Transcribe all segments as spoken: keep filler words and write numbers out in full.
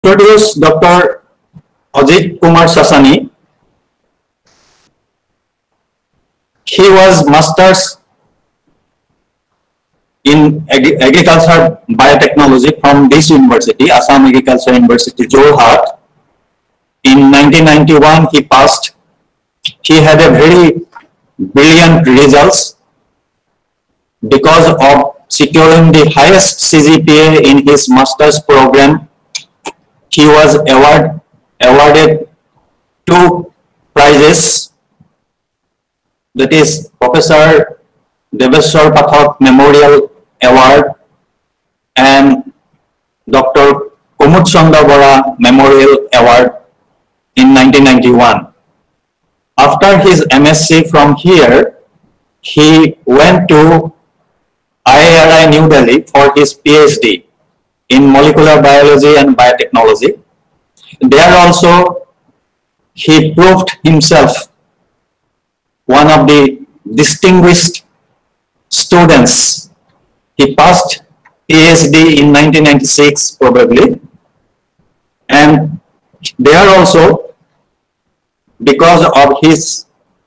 Introduce Doctor Ajit Kumar Sasani. He was Masters in Agri Agriculture Biotechnology from this university, Assam Agriculture University, Jorhat. In nineteen ninety-one, he passed. He had a very brilliant results because of securing the highest C G P A in his master's program. He was award, awarded two prizes, that is Professor Deveshwar Pathak Memorial Award and Doctor Kumud Chandra Bora Memorial Award in nineteen ninety-one. After his M S c from here, he went to I I R I New Delhi for his PhD in molecular biology and biotechnology. There also he proved himself one of the distinguished students. He passed PhD in nineteen ninety-six probably, and there also, because of his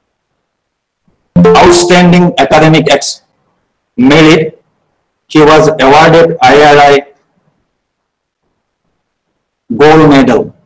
outstanding academic merit, he was awarded I I R I gold medal.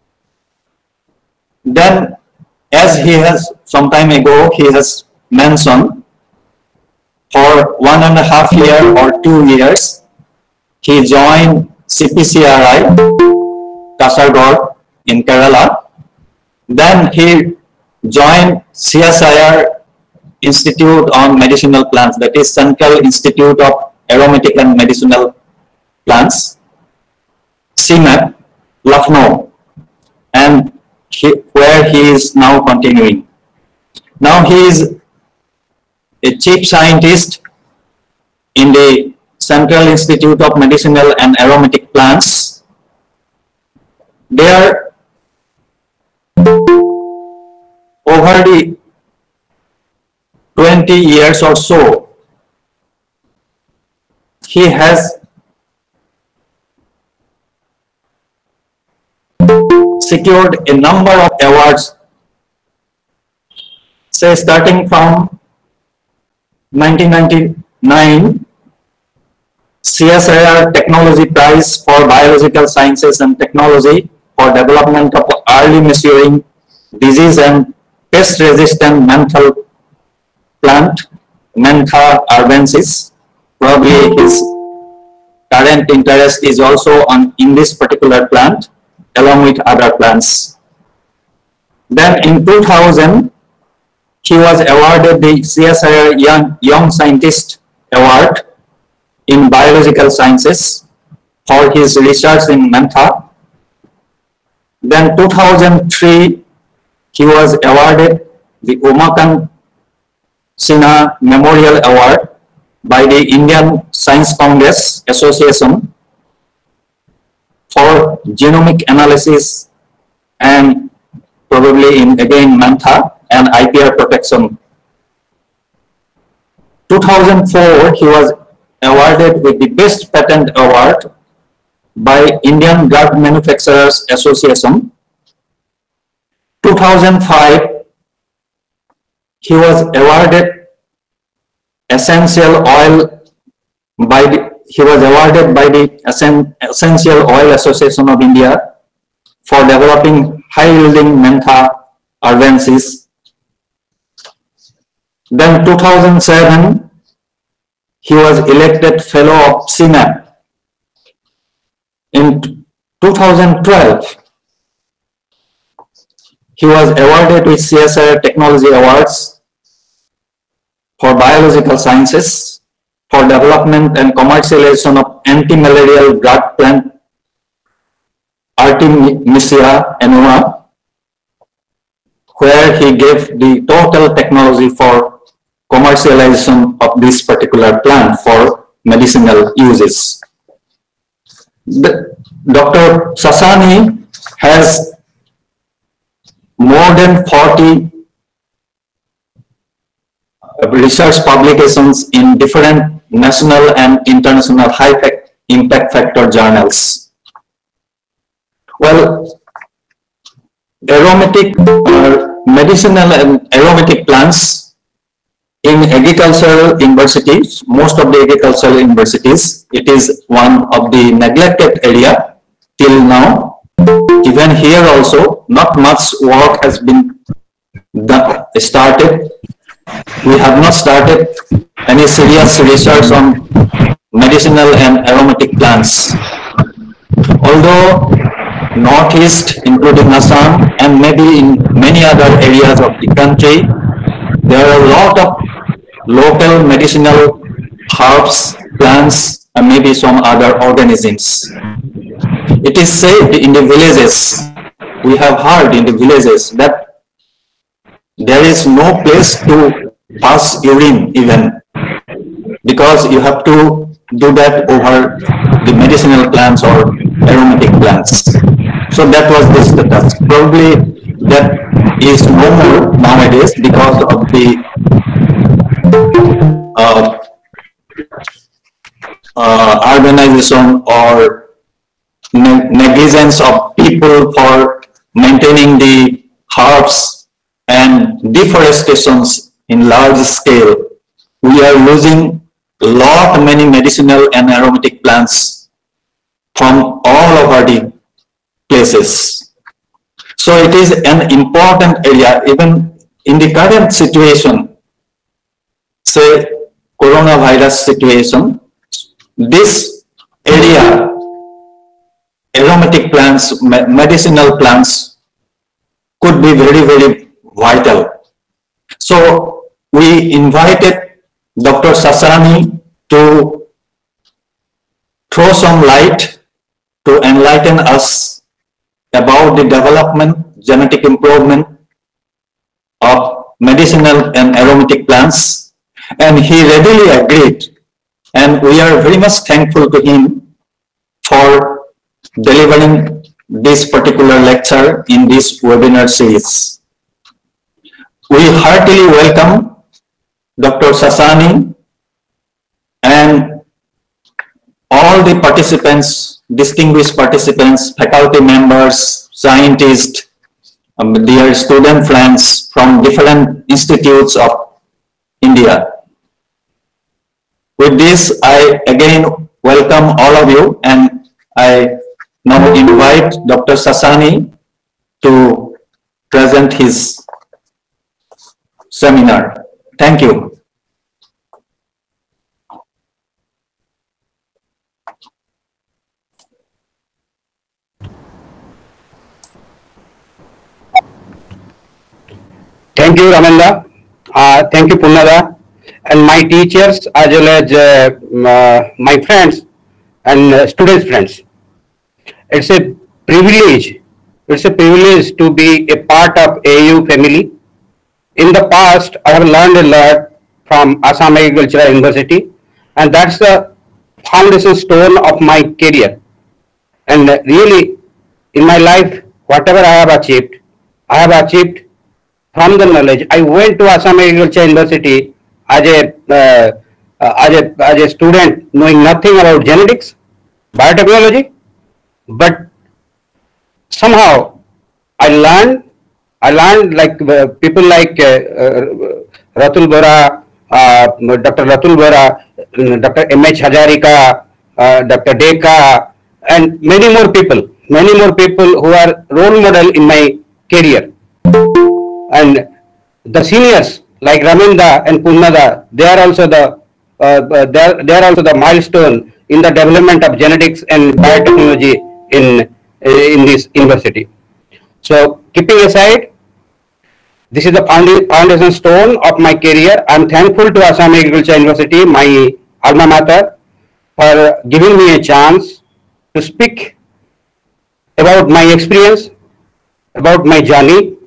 Then, as he has some time ago, he has mentioned, for one and a half year or two years, he joined C P C R I, Kasaragod in Kerala. Then he joined C S I R Institute on Medicinal Plants, that is Central Institute of Aromatic and Medicinal Plants, C M A P, Lucknow, and he, where he is now continuing. Now he is a chief scientist in the Central Institute of Medicinal and Aromatic Plants. There, over the twenty years or so, he has secured a number of awards, say starting from nineteen ninety-nine, C S I R Technology Prize for Biological Sciences and Technology for development of early maturing disease and pest resistant menthol plant, Mentha arvensis. Probably his current interest is also on in this particular plant, along with other plants. Then in two thousand, he was awarded the C S I R Young, Young Scientist Award in Biological Sciences for his research in Mentha. Then two thousand three, he was awarded the Umakant Sinha Memorial Award by the Indian Science Congress Association for genomic analysis and probably in again Mentha and I P R protection. two thousand four, he was awarded with the Best Patent Award by Indian Drug Manufacturers Association. two thousand five, he was awarded Essential Oil by the, he was awarded by the Essential Oil Association of India for developing high-yielding Mentha arvensis. Then two thousand seven, he was elected Fellow of C M A P. In two thousand twelve, he was awarded with C S I R Technology Awards for Biological Sciences for development and commercialization of anti-malarial drug plant Artemisia annua, where he gave the total technology for commercialization of this particular plant for medicinal uses. The, Doctor Sasani has more than forty research publications in different national and international high impact factor journals. Well, aromatic or medicinal and aromatic plants in agricultural universities, most of the agricultural universities, it is one of the neglected area till now. Even here also, not much work has been done, started. We have not started any serious research on medicinal and aromatic plants. Although Northeast, including Assam, and maybe in many other areas of the country, there are a lot of local medicinal herbs, plants, and maybe some other organisms. It is said in the villages, we have heard in the villages that there is no place to pass urine even, because you have to do that over the medicinal plants or aromatic plants. So that was the status. Probably that is no more nowadays because of the uh, uh, urbanization or ne negligence of people for maintaining the herbs and deforestations in large scale. We are losing a lot many medicinal and aromatic plants from all over the places. So it is an important area even in the current situation, say coronavirus situation. This area, aromatic plants, medicinal plants, could be very, very vital. So we invited Doctor Sasani to throw some light to enlighten us about the development, genetic improvement of medicinal and aromatic plants, and he readily agreed, and we are very much thankful to him for delivering this particular lecture in this webinar series. We heartily welcome Doctor Sasani and all the participants, distinguished participants, faculty members, scientists, um, dear student friends from different institutes of India. With this, I again welcome all of you, and I now invite Doctor Sasani to present his seminar. Thank you. Thank you, Ramanda. Uh, thank you, Punnada, and my teachers as well as uh, uh, my friends and uh, students' friends. It's a privilege. It's a privilege to be a part of A U family. In the past, I have learned a lot from Assam Agricultural University, and that's the foundation stone of my career. And really, in my life, whatever I have achieved, I have achieved from the knowledge. I went to Assam Agricultural University as a, uh, uh, as a, as a student knowing nothing about genetics, biotechnology, but somehow I learned I learned like uh, people like uh, uh, Ratul Bora, uh, Doctor Ratul Bora, Doctor M H Hazarika, uh, Doctor Deka, and many more people, many more people who are role model in my career. And the seniors like Raminda and Punnada, they are also the uh, they are they are also the milestone in the development of genetics and biotechnology in in this university. So keeping aside, this is the foundation stone of my career. I am thankful to Assam Agricultural University, my alma mater, for giving me a chance to speak about my experience, about my journey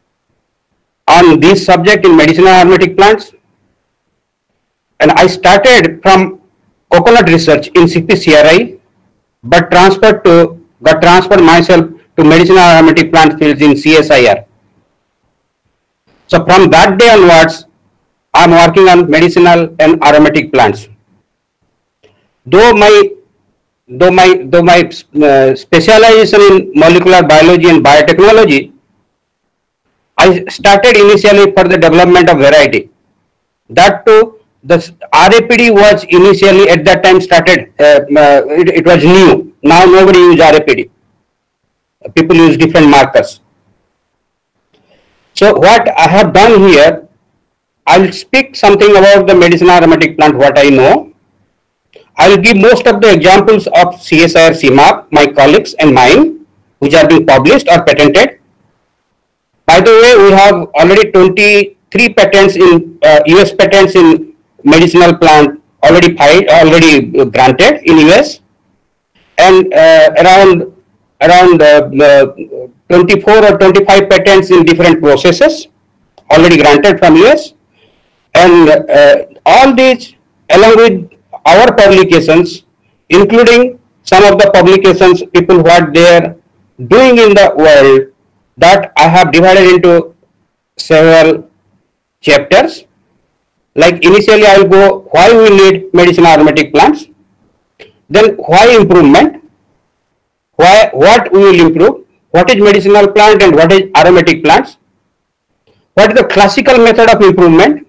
on this subject in medicinal aromatic plants. And I started from coconut research in C P C R I, but transferred to got transferred myself to medicinal aromatic plant fields in C S I R. So from that day onwards, I am working on medicinal and aromatic plants. Though my though my though my uh, specialization in molecular biology and biotechnology, I started initially for the development of variety. That too, the R A P D was initially at that time started. Uh, uh, it, it was new. Now nobody use R A P D. People use different markers. So what I have done here, I'll speak something about the medicinal aromatic plant, what I know. I'll give most of the examples of C S I R, C M A P, my colleagues and mine, which are being published or patented. By the way, we have already twenty-three patents in uh, U S patents in medicinal plant already filed, already granted in U S, and uh, around around uh, uh, twenty-four or twenty-five patents in different processes already granted from U S, and uh, all these along with our publications, including some of the publications people what they are doing in the world, that I have divided into several chapters. Like initially I will go why we need medicinal aromatic plants, then why improvement, why what we will improve, what is medicinal plant and what is aromatic plants, what is the classical method of improvement,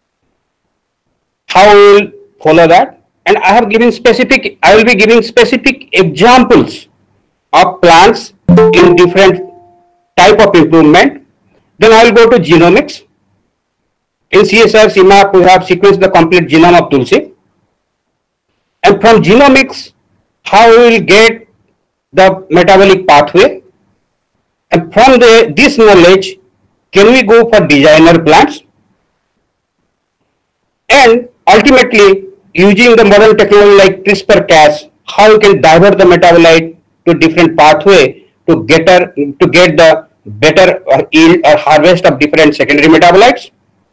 how we will follow that, and I have given specific, I will be giving specific examples of plants in different type of improvement. Then I will go to genomics. In C S I R, C M A P, we have sequenced the complete genome of Tulsi. And from genomics, how we will get the metabolic pathway. And from the, this knowledge, can we go for designer plants? And ultimately, using the modern technology like CRISPR-Cas, how you can divert the metabolite to different pathway to get, her, to get the better yield or harvest of different secondary metabolites.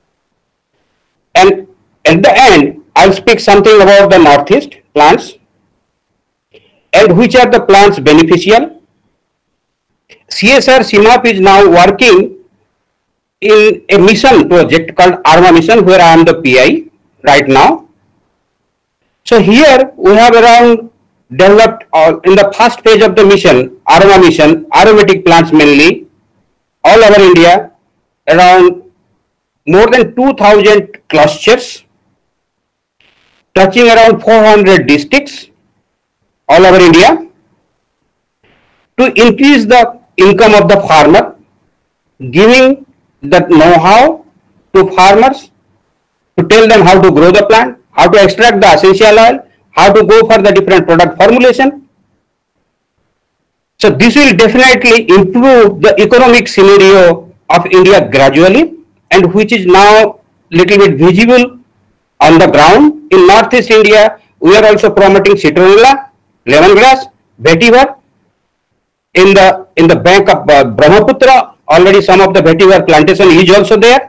And at the end, I'll speak something about the Northeast plants and which are the plants beneficial. C S I R C M A P is now working in a mission project called ARMA mission, where I am the P I right now. So here we have around developed uh, in the first phase of the mission, ARMA mission, aromatic plants mainly, all over India, around more than two thousand clusters, touching around four hundred districts all over India, to increase the income of the farmer, giving the know-how to farmers, to tell them how to grow the plant, how to extract the essential oil, how to go for the different product formulation. So this will definitely improve the economic scenario of India gradually, and which is now little bit visible on the ground. In Northeast India, we are also promoting citronella, lemongrass, vetiver. In the in the bank of uh, Brahmaputra, already some of the vetiver plantation is also there.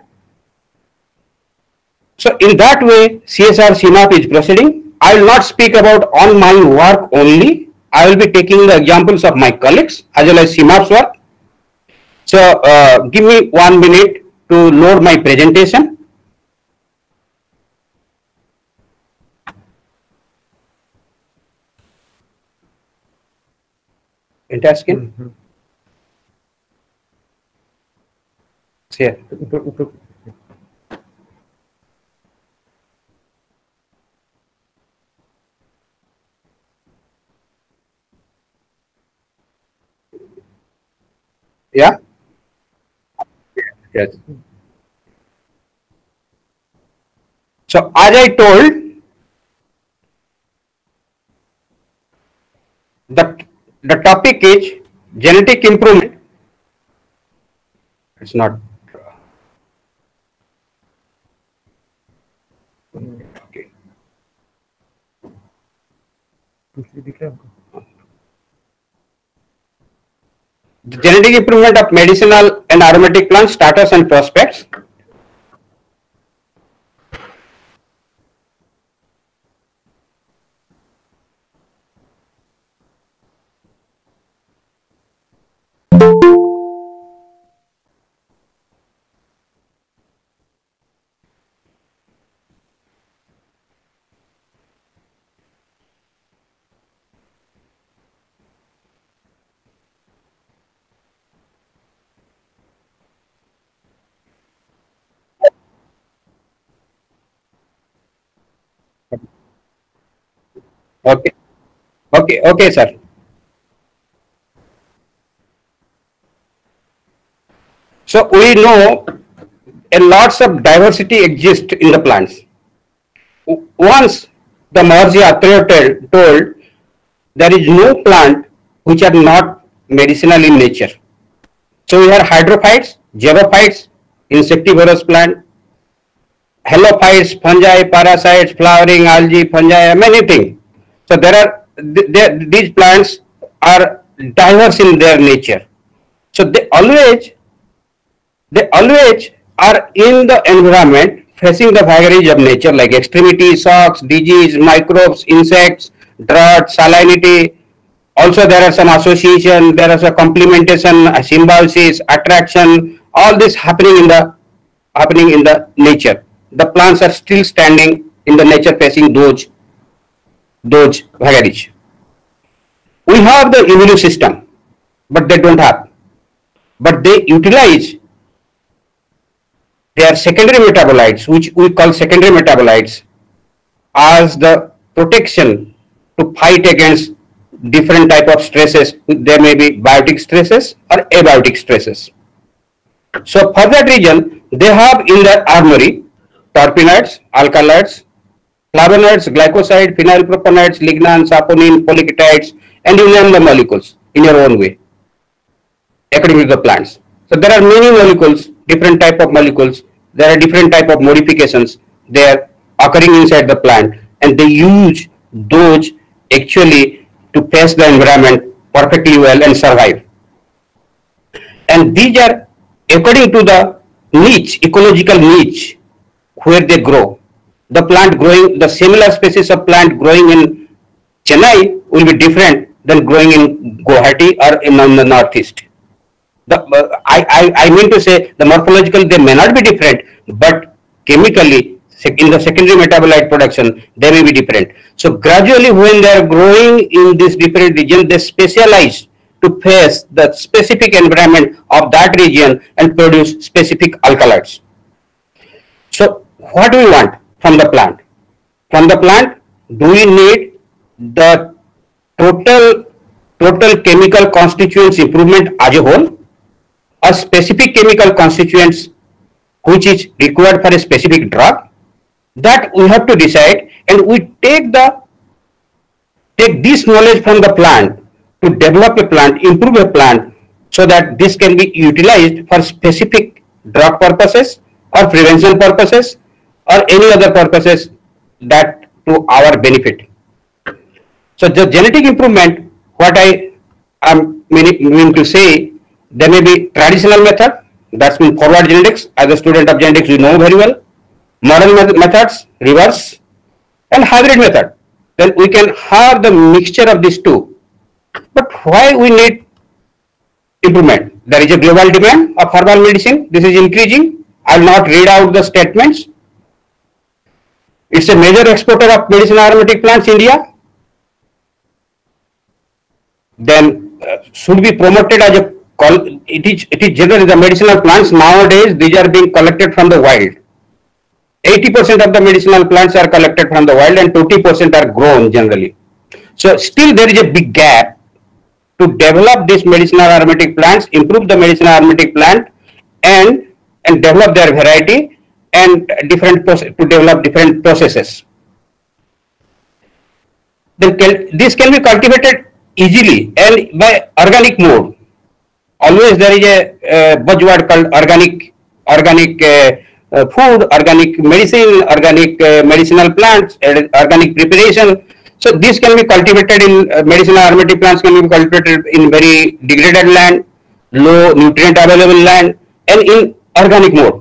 So in that way, C S I R C M A P is proceeding. I will not speak about on my work only. I will be taking the examples of my colleagues as well as C M A P's work. So uh, give me one minute to load my presentation. Enter screen. Mhm. Here. ऊपर ऊपर Yeah. Yes. So as I told, the the topic is genetic improvement. It's not okay. दूसरी दिख रहा है हमको The genetic improvement of medicinal and aromatic plants, status and prospects. Okay. Okay. Okay, sir. So we know a lots of diversity exists in the plants. W- Once the Maharishi Atreya told there is no plant which are not medicinal in nature. So we have hydrophytes, xerophytes, insectivorous plant, halophytes, fungi, parasites, flowering, algae, fungi, many things. So there are th- there- these plants are diverse in their nature. So they always they always are in the environment facing the vagaries of nature like extremity, shocks, disease, microbes, insects, drought, salinity. Also there are some association, there is a complementation, a symbiosis, attraction, all this happening in the happening in the nature. The plants are still standing in the nature facing those those vagaries. We have the immune system, but they don't have. But they utilize their secondary metabolites, which we call secondary metabolites, as the protection to fight against different type of stresses. There may be biotic stresses or abiotic stresses. So for that reason, they have in their armory terpenoids, alkaloids, flavonoids, glycoside, phenylpropanoids, lignans, saponin, polyketides, and you name the molecules in your own way, according to the plants. So there are many molecules, different type of molecules. There are different type of modifications they are occurring inside the plant, and they use those actually to face the environment perfectly well and survive. And these are according to the niche, ecological niche where they grow. The plant growing, the similar species of plant growing in Chennai will be different than growing in Guwahati or in the northeast. The, uh, I, I, I mean to say the morphological they may not be different, but chemically in the secondary metabolite production they may be different. So gradually when they are growing in this different region, they specialize to face the specific environment of that region and produce specific alkaloids. So what do we want from the plant? From the plant, do we need the total total chemical constituents improvement as a whole, or specific chemical constituents which is required for a specific drug? That we have to decide, and we take the take this knowledge from the plant to develop a plant, improve a plant, so that this can be utilized for specific drug purposes or prevention purposes or any other purposes that to our benefit. So the genetic improvement, what I am meaning, mean to say, there may be traditional method, that's mean forward genetics. As a student of genetics, you know very well. Modern methods, reverse, and hybrid method. Then we can have the mixture of these two. But why we need improvement? There is a global demand of herbal medicine. This is increasing. I will not read out the statements. It's a major exporter of medicinal aromatic plants, India. Then uh, should be promoted as a it is it is generally the medicinal plants nowadays. These are being collected from the wild. eighty percent of the medicinal plants are collected from the wild, and twenty percent are grown generally. So still there is a big gap to develop these medicinal aromatic plants, improve the medicinal aromatic plant, and and develop their variety and different process, to develop different processes. Then can, this can be cultivated easily and by organic mode. Always there is a uh, buzzword called organic organic uh, uh, food, organic medicine, organic uh, medicinal plants, uh, organic preparation. So this can be cultivated in uh, medicinal aromatic plants can be cultivated in very degraded land, low nutrient available land, and in organic mode.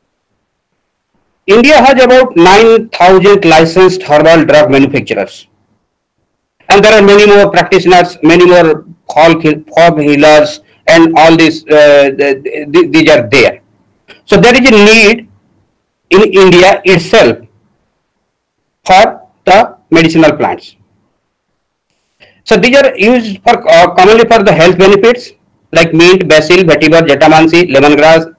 India has about nine thousand licensed herbal drug manufacturers, and there are many more practitioners, many more home healers, and all these uh, these are there. So there is a need in India itself for the medicinal plants. So these are used for uh, commonly for the health benefits like mint, basil, vetiver, jatamansi, lemongrass,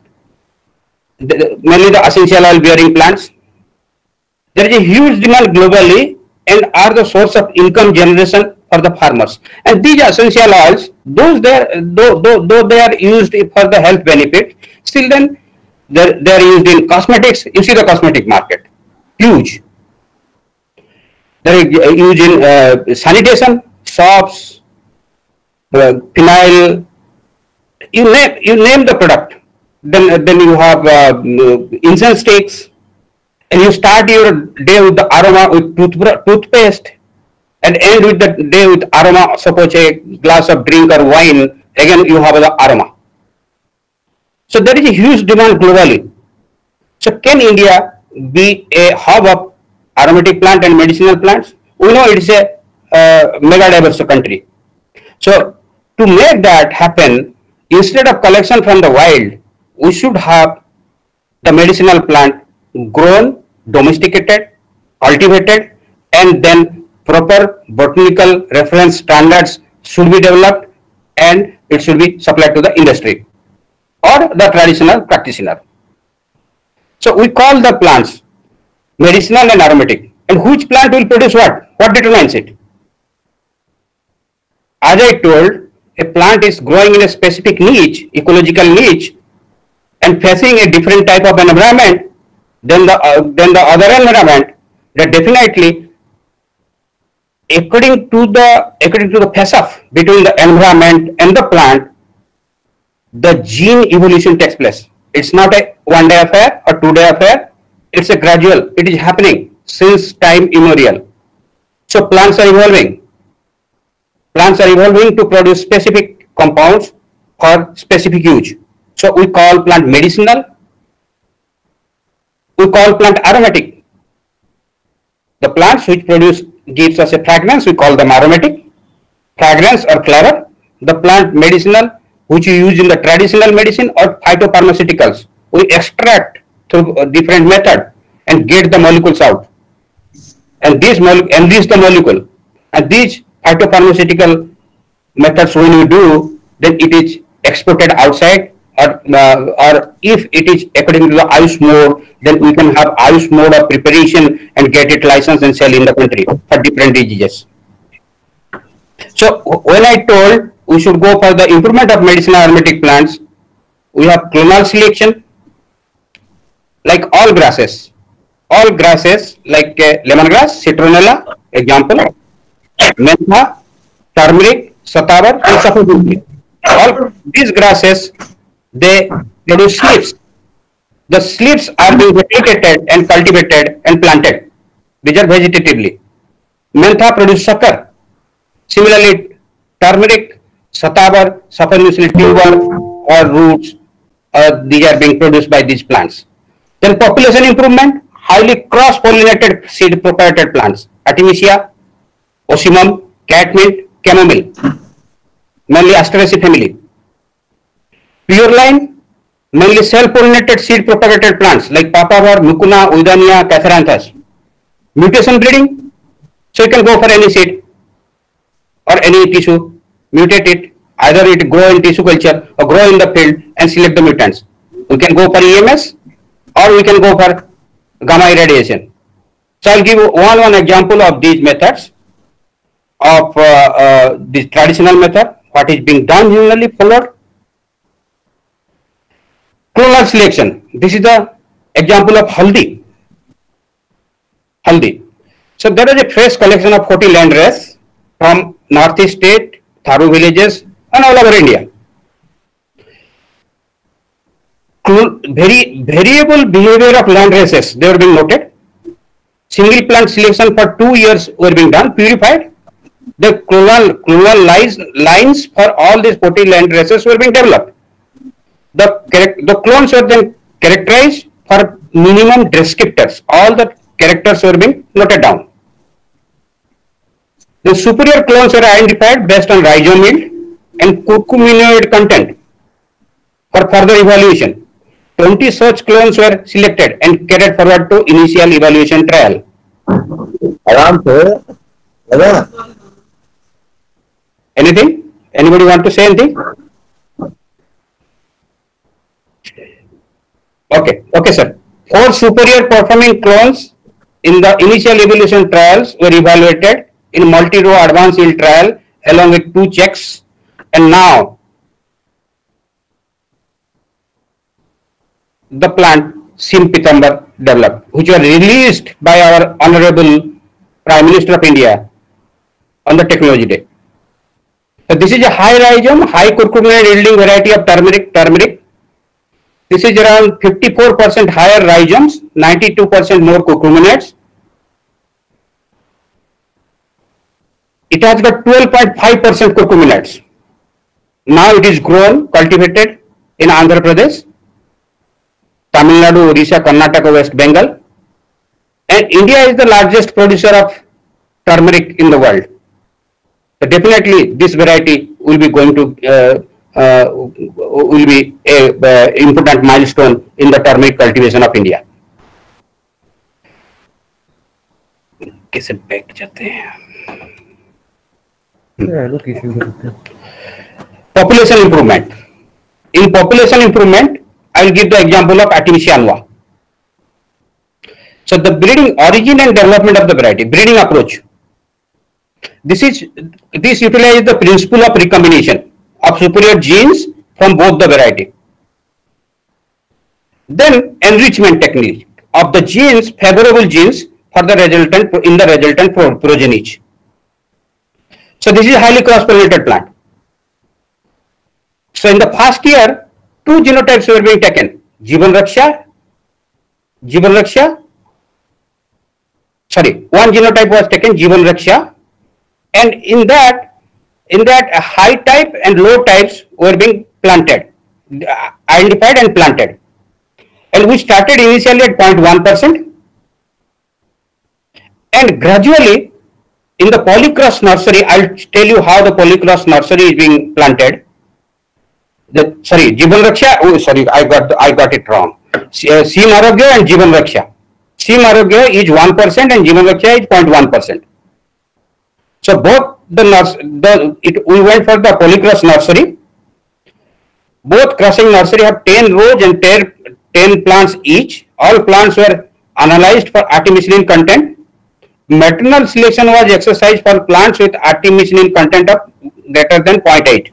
the, mainly the essential oil bearing plants. There is a huge demand globally and are the source of income generation for the farmers. And these essential oils, those there, though, though, though they are used for the health benefit, still then they're, they're used in cosmetics. You see the cosmetic market, huge. They're used in uh, sanitation, soaps, uh, phenyl, you name, you name the product. Then, then you have uh, incense sticks, and you start your day with the aroma with tooth, toothpaste, and end with the day with aroma. Suppose a glass of drink or wine, again you have the aroma. So there is a huge demand globally. So can India be a hub of aromatic plant and medicinal plants? We know it is a uh, mega diverse country. So to make that happen, instead of collection from the wild, we should have the medicinal plant grown, domesticated, cultivated, and then proper botanical reference standards should be developed, and it should be supplied to the industry or the traditional practitioner. So we call the plants medicinal and aromatic. And which plant will produce what? What determines it? As I told, a plant is growing in a specific niche, ecological niche, and facing a different type of environment than the, uh, than the other environment, that definitely according to the according to the face-off between the environment and the plant, the gene evolution takes place. It's not a one day affair or two day affair. It's a gradual. It is happening since time immemorial. So plants are evolving. Plants are evolving to produce specific compounds for specific use. So we call plant medicinal. We call plant aromatic. The plants which produce gives us a fragrance, we call them aromatic. Fragrance or flavor. The plant medicinal, which you use in the traditional medicine or phytopharmaceuticals, we extract through a different method and get the molecules out. And these molecule and this the molecule. And these phytopharmaceutical methods, when you do, then it is exported outside, or uh, or if it is according to the Ayush mode, then we can have Ayush mode of preparation and get it licensed and sell in the country for different diseases. So when I told we should go for the improvement of medicinal aromatic plants, we have clonal selection, like all grasses, all grasses like uh, lemongrass, citronella, example, mentha, turmeric, satavar, and saffron. All these grasses, they produce slips. The slips are being vegetated and cultivated and planted. These are vegetatively. Mentha produce sucker. Similarly, turmeric, satavar, saffron tuber or roots, uh, these are being produced by these plants. Then population improvement, highly cross-pollinated seed propagated plants. Artemisia, Ocimum, catmint, chamomile, mainly Asteraceae family. Pure line, mainly self-pollinated seed propagated plants like papaver, mucuna, oidania, catharanthus. Mutation breeding, so you can go for any seed or any tissue, mutate it, either it grow in tissue culture or grow in the field and select the mutants. We can go for E M S or we can go for gamma irradiation. So I'll give one one example of these methods of uh, uh, this traditional method, what is being done generally followed. Clonal selection. This is the example of haldi. Haldi. So there is a fresh collection of forty landrace from northeast state, Tharu villages, and all over India. Very variable behavior of land races, they were being noted. Single plant selection for two years were being done, purified. The clonal, clonal lines, lines for all these forty land races were being developed. The, the clones were then characterized for minimum descriptors. All the characters were being noted down. The superior clones were identified based on rhizome yield and curcuminoid content for further evaluation. twenty such clones were selected and carried forward to initial evaluation trial. Anything? Anybody want to say anything? Okay, okay, sir. Four superior performing clones in the initial evolution trials were evaluated in multi-row advanced yield trial along with two checks, and now the plant Sim Pitambar developed, which were released by our Honorable Prime Minister of India on the Technology Day. So this is a high rhizome, high curcumin yielding variety of turmeric. Turmeric. This is around fifty-four percent higher rhizomes, ninety-two percent more curcuminates. It has got twelve point five percent curcuminates. Now it is grown, cultivated in Andhra Pradesh, Tamil Nadu, Odisha, Karnataka, West Bengal, and India is the largest producer of turmeric in the world. So definitely this variety will be going to uh, uh, will be a uh, important milestone in the turmeric cultivation of India. कैसे बैठ जाते हैं? Population improvement. In population improvement, I will give the example of Artemisia annua. So the breeding origin and development of the variety, breeding approach. This is this utilizes the principle of recombination of superior genes from both the variety. Then enrichment technique of the genes, favorable genes for the resultant in the resultant pro progeny. So this is a highly cross-pollinated plant. So in the first year, two genotypes were being taken: Jivan Raksha, Jivan Raksha. Sorry, one genotype was taken, Jivan Raksha, and in that, in that uh, high type and low types were being planted, uh, identified and planted. And we started initially at zero point one percent, and gradually in the polycross nursery, I'll tell you how the polycross nursery is being planted. The sorry, Jivan Raksha. Oh, sorry, I got the, I got it wrong. Sim Arogya and Jivan Raksha. Sim Arogya is one percent and Jivan Raksha is zero point one percent. So both the nurse, the it we went for the polycross nursery. Both crossing nursery have ten rows and ten, ten plants each. All plants were analyzed for artemisinin content. Maternal selection was exercised for plants with artemisinin content of greater than zero point eight.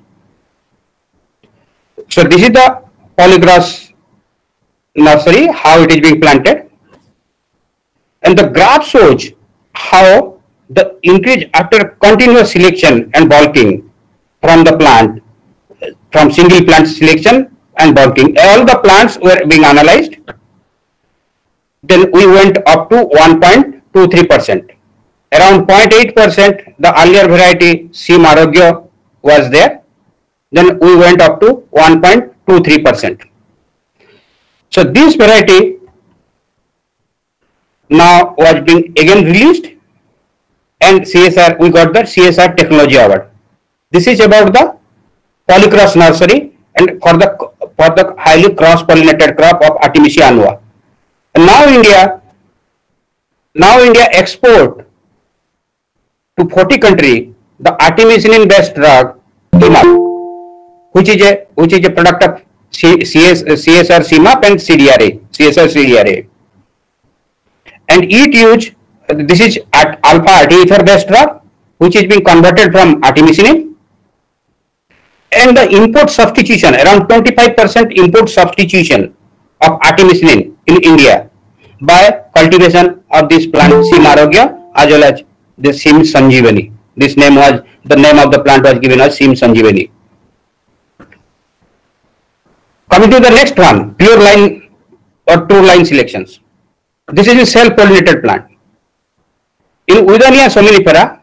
So this is the polycross nursery, how it is being planted. And the graph shows how the increase after continuous selection and bulking from the plant, from single plant selection and bulking, all the plants were being analyzed. Then we went up to one point two three percent. Around zero point eight percent, the earlier variety Sim Arogya was there. Then we went up to one point two three percent. So this variety now was being again released, and C S R, we got the C S R Technology Award. This is about the polycross nursery and for the for the highly cross-pollinated crop of Artemisia annua. And now India, now India export to forty countries the artemisinin based drug Simap, which is a which is a product of C, CS, C S R Simap and C D R A, C S R C D R A. And it use, this is at alpha artemether based drug, which is being converted from artemisinin. And the import substitution, around twenty-five percent import substitution of artemisinin in India by cultivation of this plant Sim Arogya as well as the Sim Sanjeevani. This name was, the name of the plant was given as Sim Sanjeevani. Coming to the next one, pure line or true line selections. This is a self-pollinated plant. In Withania somnifera,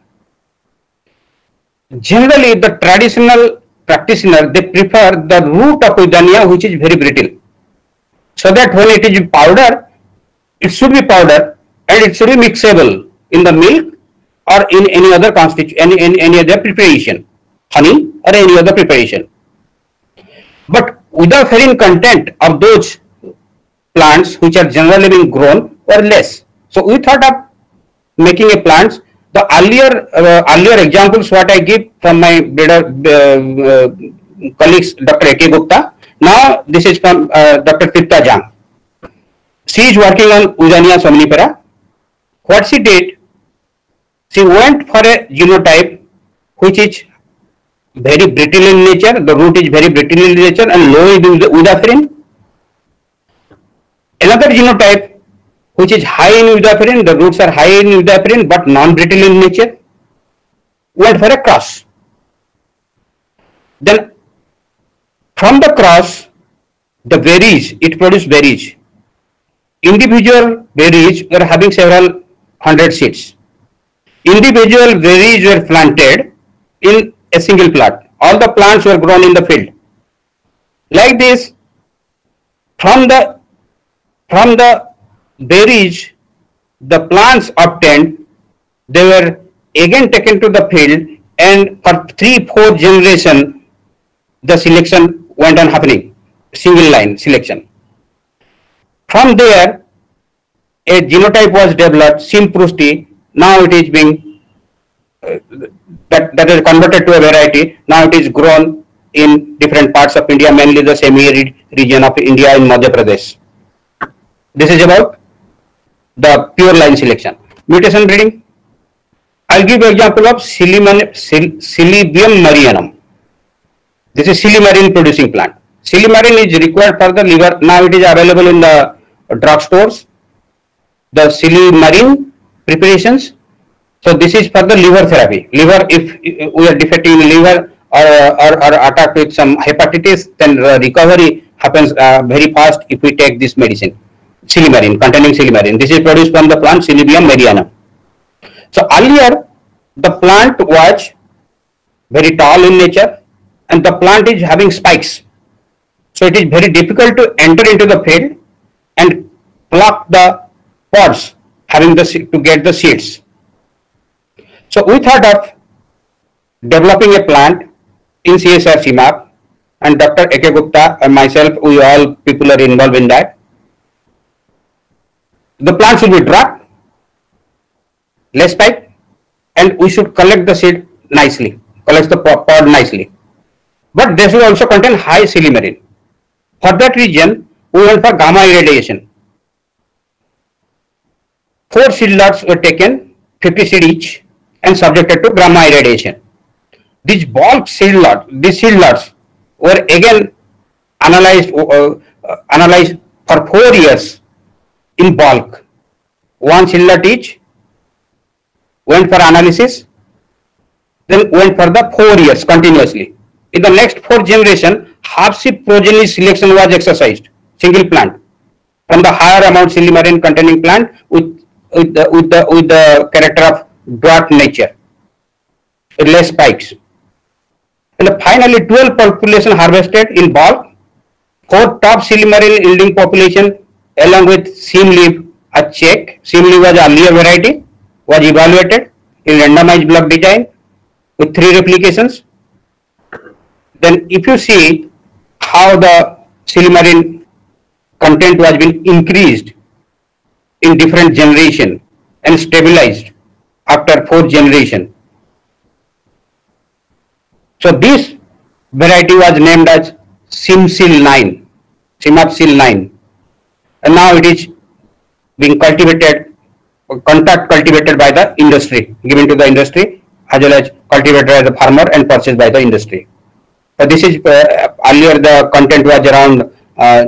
generally the traditional practitioner, they prefer the root of Withania, which is very brittle, so that when it is powder, it should be powder and it should be mixable in the milk or in any other constitu any, any any other preparation, honey or any other preparation. But without ferrin content of those plants which are generally being grown or less. So we thought of making a plants. The earlier uh, earlier examples what I give from my breeder, uh, uh, colleagues Doctor A K Gupta. Now this is from uh, Doctor Tripta Jang. She is working on Withania somnifera, what she did, she went for a genotype which is very brittle in nature, the root is very brittle in nature and low in udaferin. Another genotype which is high in udaferin, the roots are high in udaferin but non-brittle in nature, went for a cross. Then from the cross, the berries, it produced berries. Individual berries were having several hundred seeds. Individual berries were planted in a single plant. All the plants were grown in the field. Like this, from the from the berries, the plants obtained, they were again taken to the field, and for three, four generation, the selection went on happening, single line selection. From there, a genotype was developed, Simprusti. Now it is being uh, that that is converted to a variety. Now it is grown in different parts of India, mainly the semi-arid region of India in Madhya Pradesh. This is about the pure line selection. Mutation breeding. I'll give you example of Sillium marianum. This is Sillimarin producing plant. Sillimarin is required for the liver. Now it is available in the drug stores. The Sillimarin preparations. So this is for the liver therapy. Liver, if we are defecting in liver or, or, or attacked with some hepatitis, then the recovery happens uh, very fast if we take this medicine. Sillimarin, containing Sillimarin. This is produced from the plant Sillium marianum. So earlier, the plant was very tall in nature and the plant is having spikes. So it is very difficult to enter into the field and pluck the pods having the to get the seeds. So we thought of developing a plant in C S R C MAP, and Doctor A K Gupta and myself, we all people are involved in that. The plant should be dry, less spike, and we should collect the seed nicely, collect the pod nicely. But they should also contain high Sillimarin. For that reason, we went for gamma irradiation. Four seed lots were taken, fifty seed each, and subjected to gamma irradiation. These bulk seed lots, these seed lots were again analyzed, uh, uh, analyzed for four years in bulk. One seed lot each, went for analysis, then went for the four years continuously. In the next four generation, half seed progeny selection was exercised, single plant, from the higher amount Sillimarin containing plant with, with, the, with, the, with the character of dwarf nature, with less spikes. And finally, twelve population harvested in bulk, four top Sillimarin yielding population along with seam leaf a check. Seam leaf was earlier variety, was evaluated in randomized block design with three replications. Then if you see how the Sillimarin content was been increased in different generation and stabilized after fourth generation. So this variety was named as Simsil nine, Simapsil nine, and now it is being cultivated, contact cultivated by the industry, given to the industry, as well as cultivated by the farmer and purchased by the industry. So this is uh, earlier the content was around uh,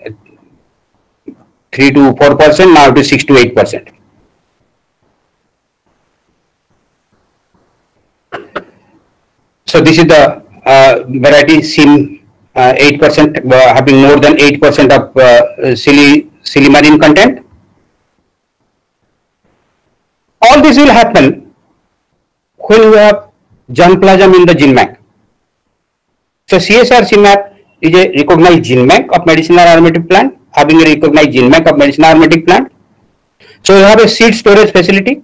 three to four percent, now it is six to eight percent. So this is the uh, variety Sim uh, eight percent, uh, having more than eight percent of uh, silly, Sillimarin content. All this will happen when you have germplasm in the gene bank. So C S R C MAP is a recognized gene bank of medicinal aromatic plant, having a recognized gene bank of medicinal aromatic plant. So you have a seed storage facility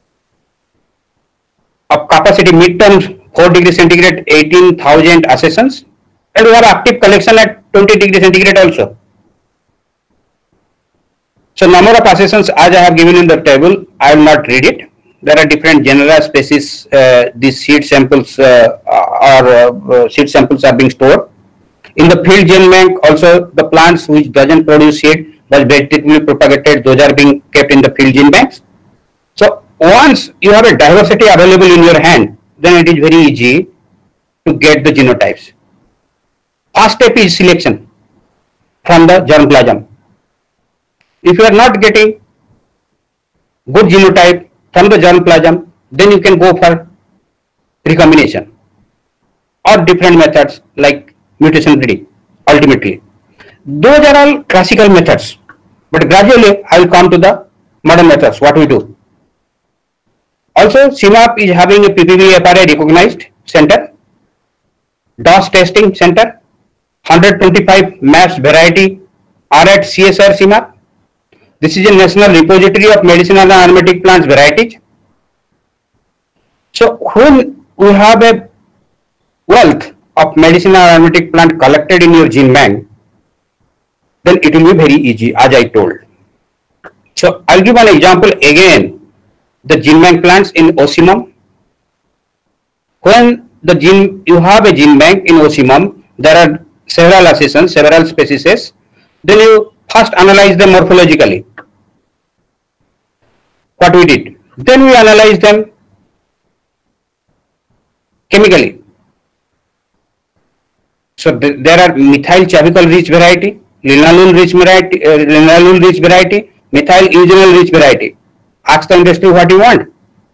of capacity mid-term four degrees centigrade, eighteen thousand accessions, and we have active collection at twenty degrees centigrade also. So number of accessions as I have given in the table, I will not read it. There are different genera, species, uh, these seed samples uh, or uh, seed samples are being stored. In the field gene bank also, the plants which doesn't produce seed but vegetatively propagated, those are being kept in the field gene banks. So once you have a diversity available in your hand, then it is very easy to get the genotypes. First step is selection from the germplasm. If you are not getting good genotype from the germplasm, then you can go for recombination or different methods like mutation breeding. Ultimately, those are all classical methods, but gradually I will come to the modern methods, what we do. Also, C M A P is having a P P B F R A recognized center, D O S testing center, one hundred twenty-five MAPS variety are at C S R C M A P. This is a national repository of medicinal and aromatic plants varieties. So when we have a wealth of medicinal and aromatic plant collected in your gene bank, then it will be very easy, as I told. So I'll give an example again. The gene bank plants in Ocimum. When the gene, you have a gene bank in Ocimum, there are several accessions, several species. Then you first analyze them morphologically. What we did? Then we analyze them chemically. So th there are methyl chavicle rich variety, linalool rich variety, uh, linalool rich variety, methyl eugenol rich variety. Ask the industry what you want,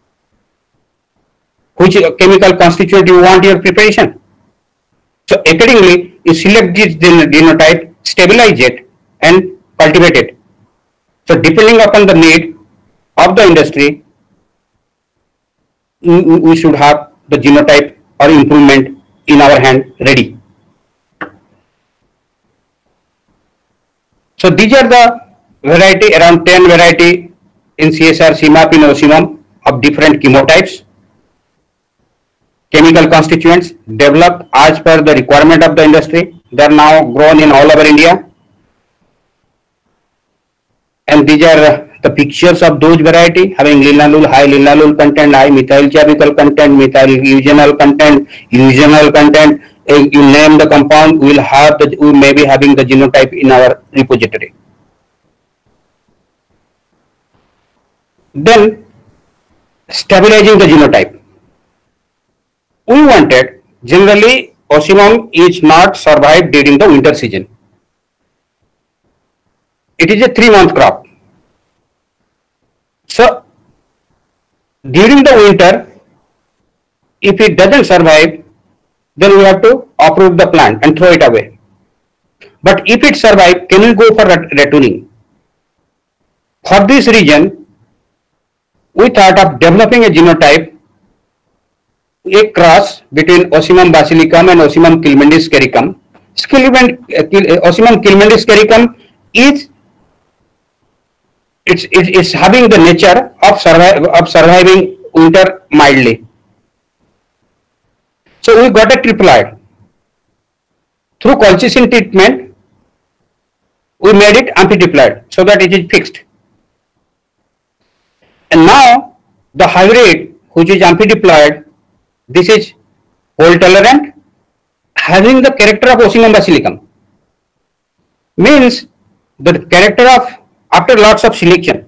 which chemical constituent you want your preparation. So accordingly, you select this genotype, stabilize it, and cultivate it. So depending upon the need of the industry, we should have the genotype or improvement in our hand ready. So these are the variety, around ten variety in C S R C M A P in Ocimum of different chemotypes, chemical constituents developed as per the requirement of the industry. They are now grown in all over India, and these are the pictures of those variety having linalool, high linalool content, high methyl chavicle content, methyl eugenol content, eugenol content. You name the compound, we will have the, we may be having the genotype in our repository. Then stabilizing the genotype. We wanted, generally Ocimum is not survived during the winter season. It is a three month crop. So during the winter, if it doesn't survive, then we have to uproot the plant and throw it away. But if it survives, can we go for retooling? For this reason, we thought of developing a genotype, a cross between Ocimum basilicum and Ocimum kilmendis caricum. Ocimum kilmendis caricum is it's, it's having the nature of, survive, of surviving winter mildly. So we got a triploid. Through colchicine treatment, we made it amphitriploid so that it is fixed. And now the hybrid, which is amphitriploid, this is cold tolerant, having the character of Ocimum basilicum. Means the character of, after lots of selection.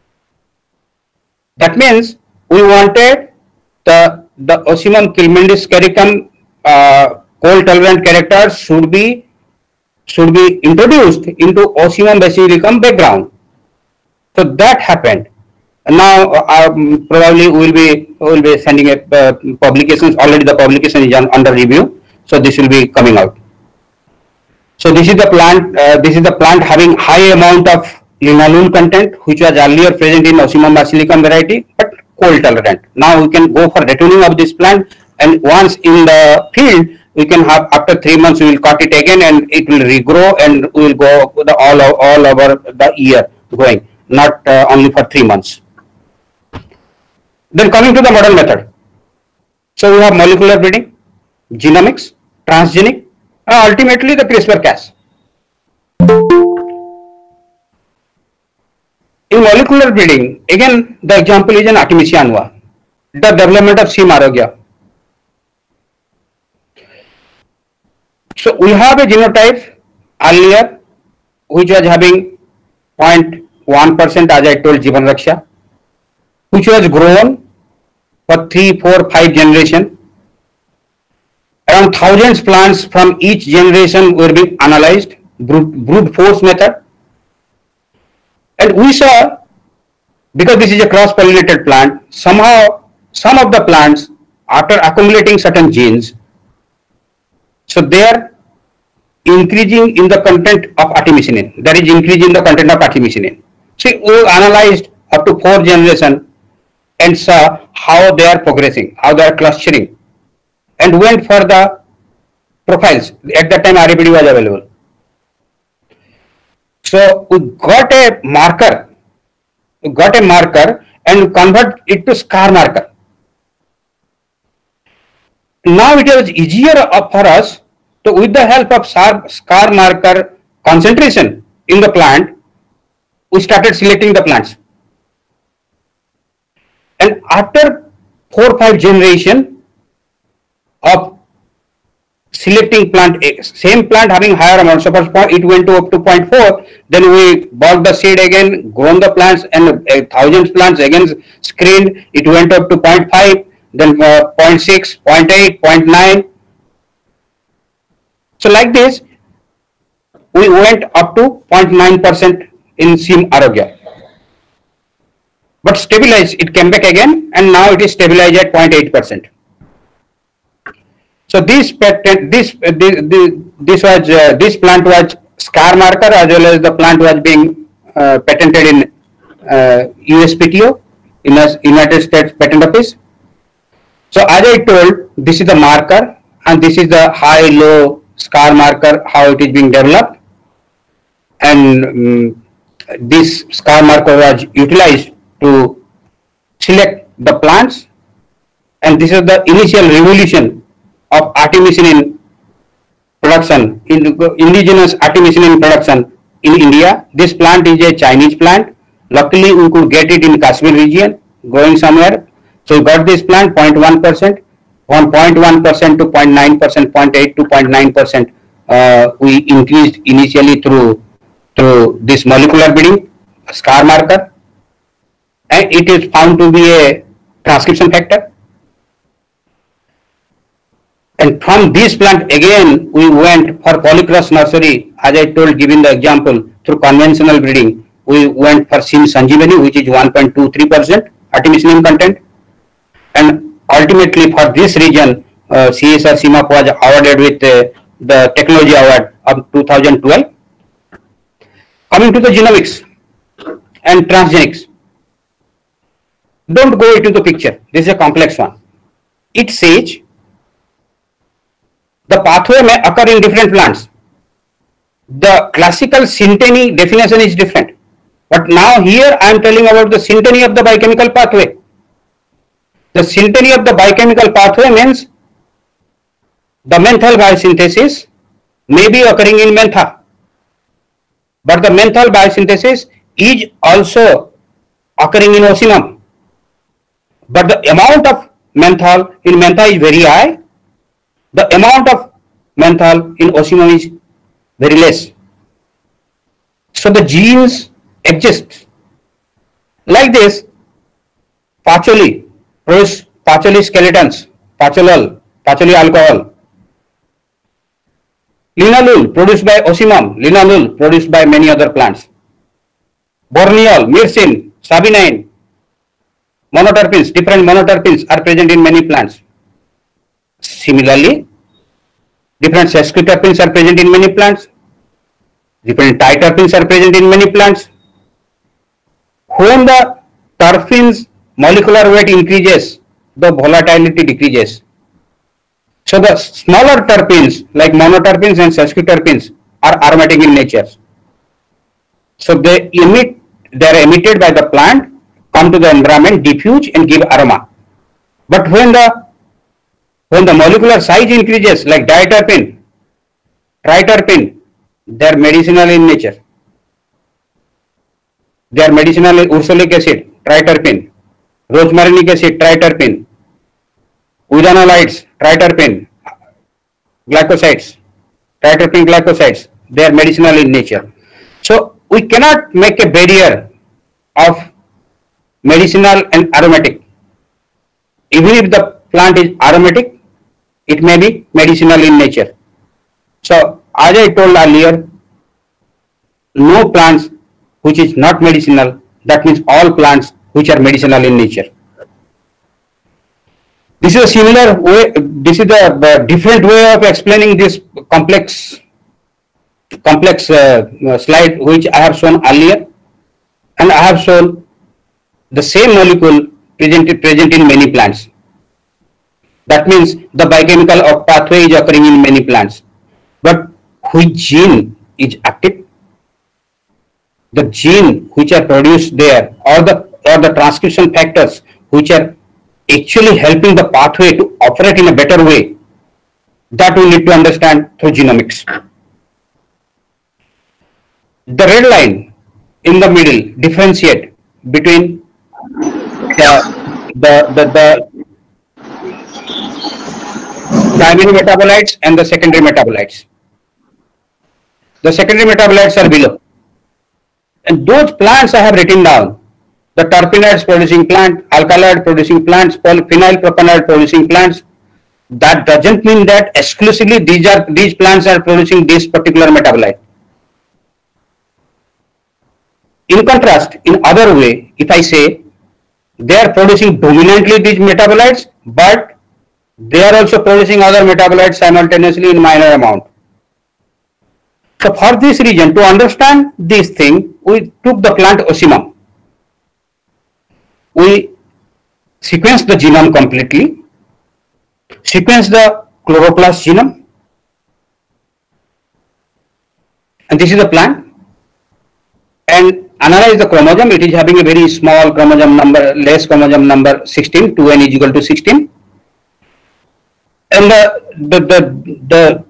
That means we wanted the, the Ocimum kilmendis caricum uh, cold tolerant character should be, should be introduced into Ocimum basilicum background. So that happened. Now uh, um, probably we will be we will be sending a uh, publications. Already the publication is under review, so this will be coming out. So this is the plant. Uh, this is the plant having high amount of linalool content, which was earlier present in Ocimum basilicum variety, but cold tolerant. Now we can go for retooling of this plant, and once in the field, we can have after three months we will cut it again, and it will regrow, and we will go the all all over the year going, not uh, only for three months. Then coming to the modern method. So we have molecular breeding, genomics, transgenic, and ultimately the CRISPR-Cas. In molecular breeding, again the example is an Artemisia annua, the development of C. marrogia. So we have a genotype earlier which was having zero point one percent, as I told, Jivan Raksha. which was grown for three, four, five generation. Around thousands plants from each generation were being analyzed, brute, brute force method. And we saw, because this is a cross-pollinated plant, somehow some of the plants, after accumulating certain genes, so they are increasing in the content of artemisinin. That is increasing the content of artemisinin. See, we analyzed up to four generations and saw how they are progressing, how they are clustering, and went for the profiles. At that time, R A P D was available. So we got a marker, we got a marker and convert it to scar marker. Now it was easier for us to, with the help of scar marker concentration in the plant, we started selecting the plants. And after four or five generation of selecting plant A, same plant having higher amount, so first it went to up to zero point four, then we bought the seed again, grown the plants, and a thousand plants again screened, it went up to zero point five, then uh, zero point six, zero point eight, zero point nine. So like this, we went up to zero point nine percent in SIM Arogya. But stabilized, it came back again, and now it is stabilized at zero point eight percent. So this patent, this uh, this, this was uh, this plant was scar marker, as well as the plant was being uh, patented in uh, U S P T O, in the United States Patent Office. So as I told, this is the marker, and this is the high-low scar marker, how it is being developed, and um, this scar marker was utilized to select the plants, and this is the initial revolution of artemisinin production, in indigenous artemisinin production in India. This plant is a Chinese plant. Luckily, we could get it in Kashmir region, growing somewhere. So we got this plant zero point one percent, from zero point one percent to zero point nine percent, zero point eight to zero point nine percent. Uh, we increased initially through through this molecular breeding, scar marker, and it is found to be a transcription factor. And from this plant again, we went for polycross nursery, as I told, giving the example, through conventional breeding. We went for SIM Sanjeevani, which is one point two three percent artemisinin content. And ultimately for this region, uh, C S R C M A P was awarded with uh, the technology award of two thousand twelve. Coming to the genomics and transgenics. Don't go into the picture. This is a complex one. It says the pathway may occur in different plants. The classical synteny definition is different. But now here I am telling about the synteny of the biochemical pathway. The synteny of the biochemical pathway means the menthol biosynthesis may be occurring in mentha, but the menthol biosynthesis is also occurring in ocimum. But the amount of menthol in mentha is very high. The amount of menthol in ocimum is very less. So the genes exist. Like this, Patchouli produce Patchouli skeletons, Patcholol, Patchouli alcohol. Linalool produced by ocimum, Linalool produced by many other plants. Borneol, myrcene, sabinine, monoterpenes, different monoterpenes are present in many plants. Similarly, different sesquiterpenes are present in many plants. Different triterpenes are present in many plants. When the terpenes molecular weight increases, the volatility decreases. So the smaller terpenes like monoterpenes and sesquiterpenes are aromatic in nature. So they emit, they are emitted by the plant, come to the environment, diffuse and give aroma. But when the when the molecular size increases, like diterpene, triterpene, they are medicinal in nature. They are medicinal in ursolic acid, triterpene, rosmarinic acid, triterpene, udanolides, triterpene, glycosides, triterpene glycosides, they are medicinal in nature. So we cannot make a barrier of medicinal and aromatic. Even if the plant is aromatic, it may be medicinal in nature. So as I told earlier, no plants which is not medicinal, that means all plants which are medicinal in nature. This is a similar way, this is the uh, different way of explaining this complex complex uh, slide which I have shown earlier, and I have shown the same molecule present, present in many plants. That means the biochemical pathway is occurring in many plants. But which gene is active? The gene which are produced there, or the or the transcription factors which are actually helping the pathway to operate in a better way, that we need to understand through genomics. The red line in the middle differentiate between the the the, the primary metabolites and the secondary metabolites. The secondary metabolites are below, and those plants I have written down: the terpenoids producing plant, alkaloid producing plants, phenyl propanol producing plants. That doesn't mean that exclusively these are these plants are producing this particular metabolite. In contrast, in other way, if I say they are producing dominantly these metabolites, but they are also producing other metabolites simultaneously in minor amount. So for this reason, to understand this thing, we took the plant Ocimum. We sequenced the genome completely, sequenced the chloroplast genome, and this is the plant, and analyze the chromosome. It is having a very small chromosome number, less chromosome number sixteen, two n is equal to sixteen. And the, the, the, the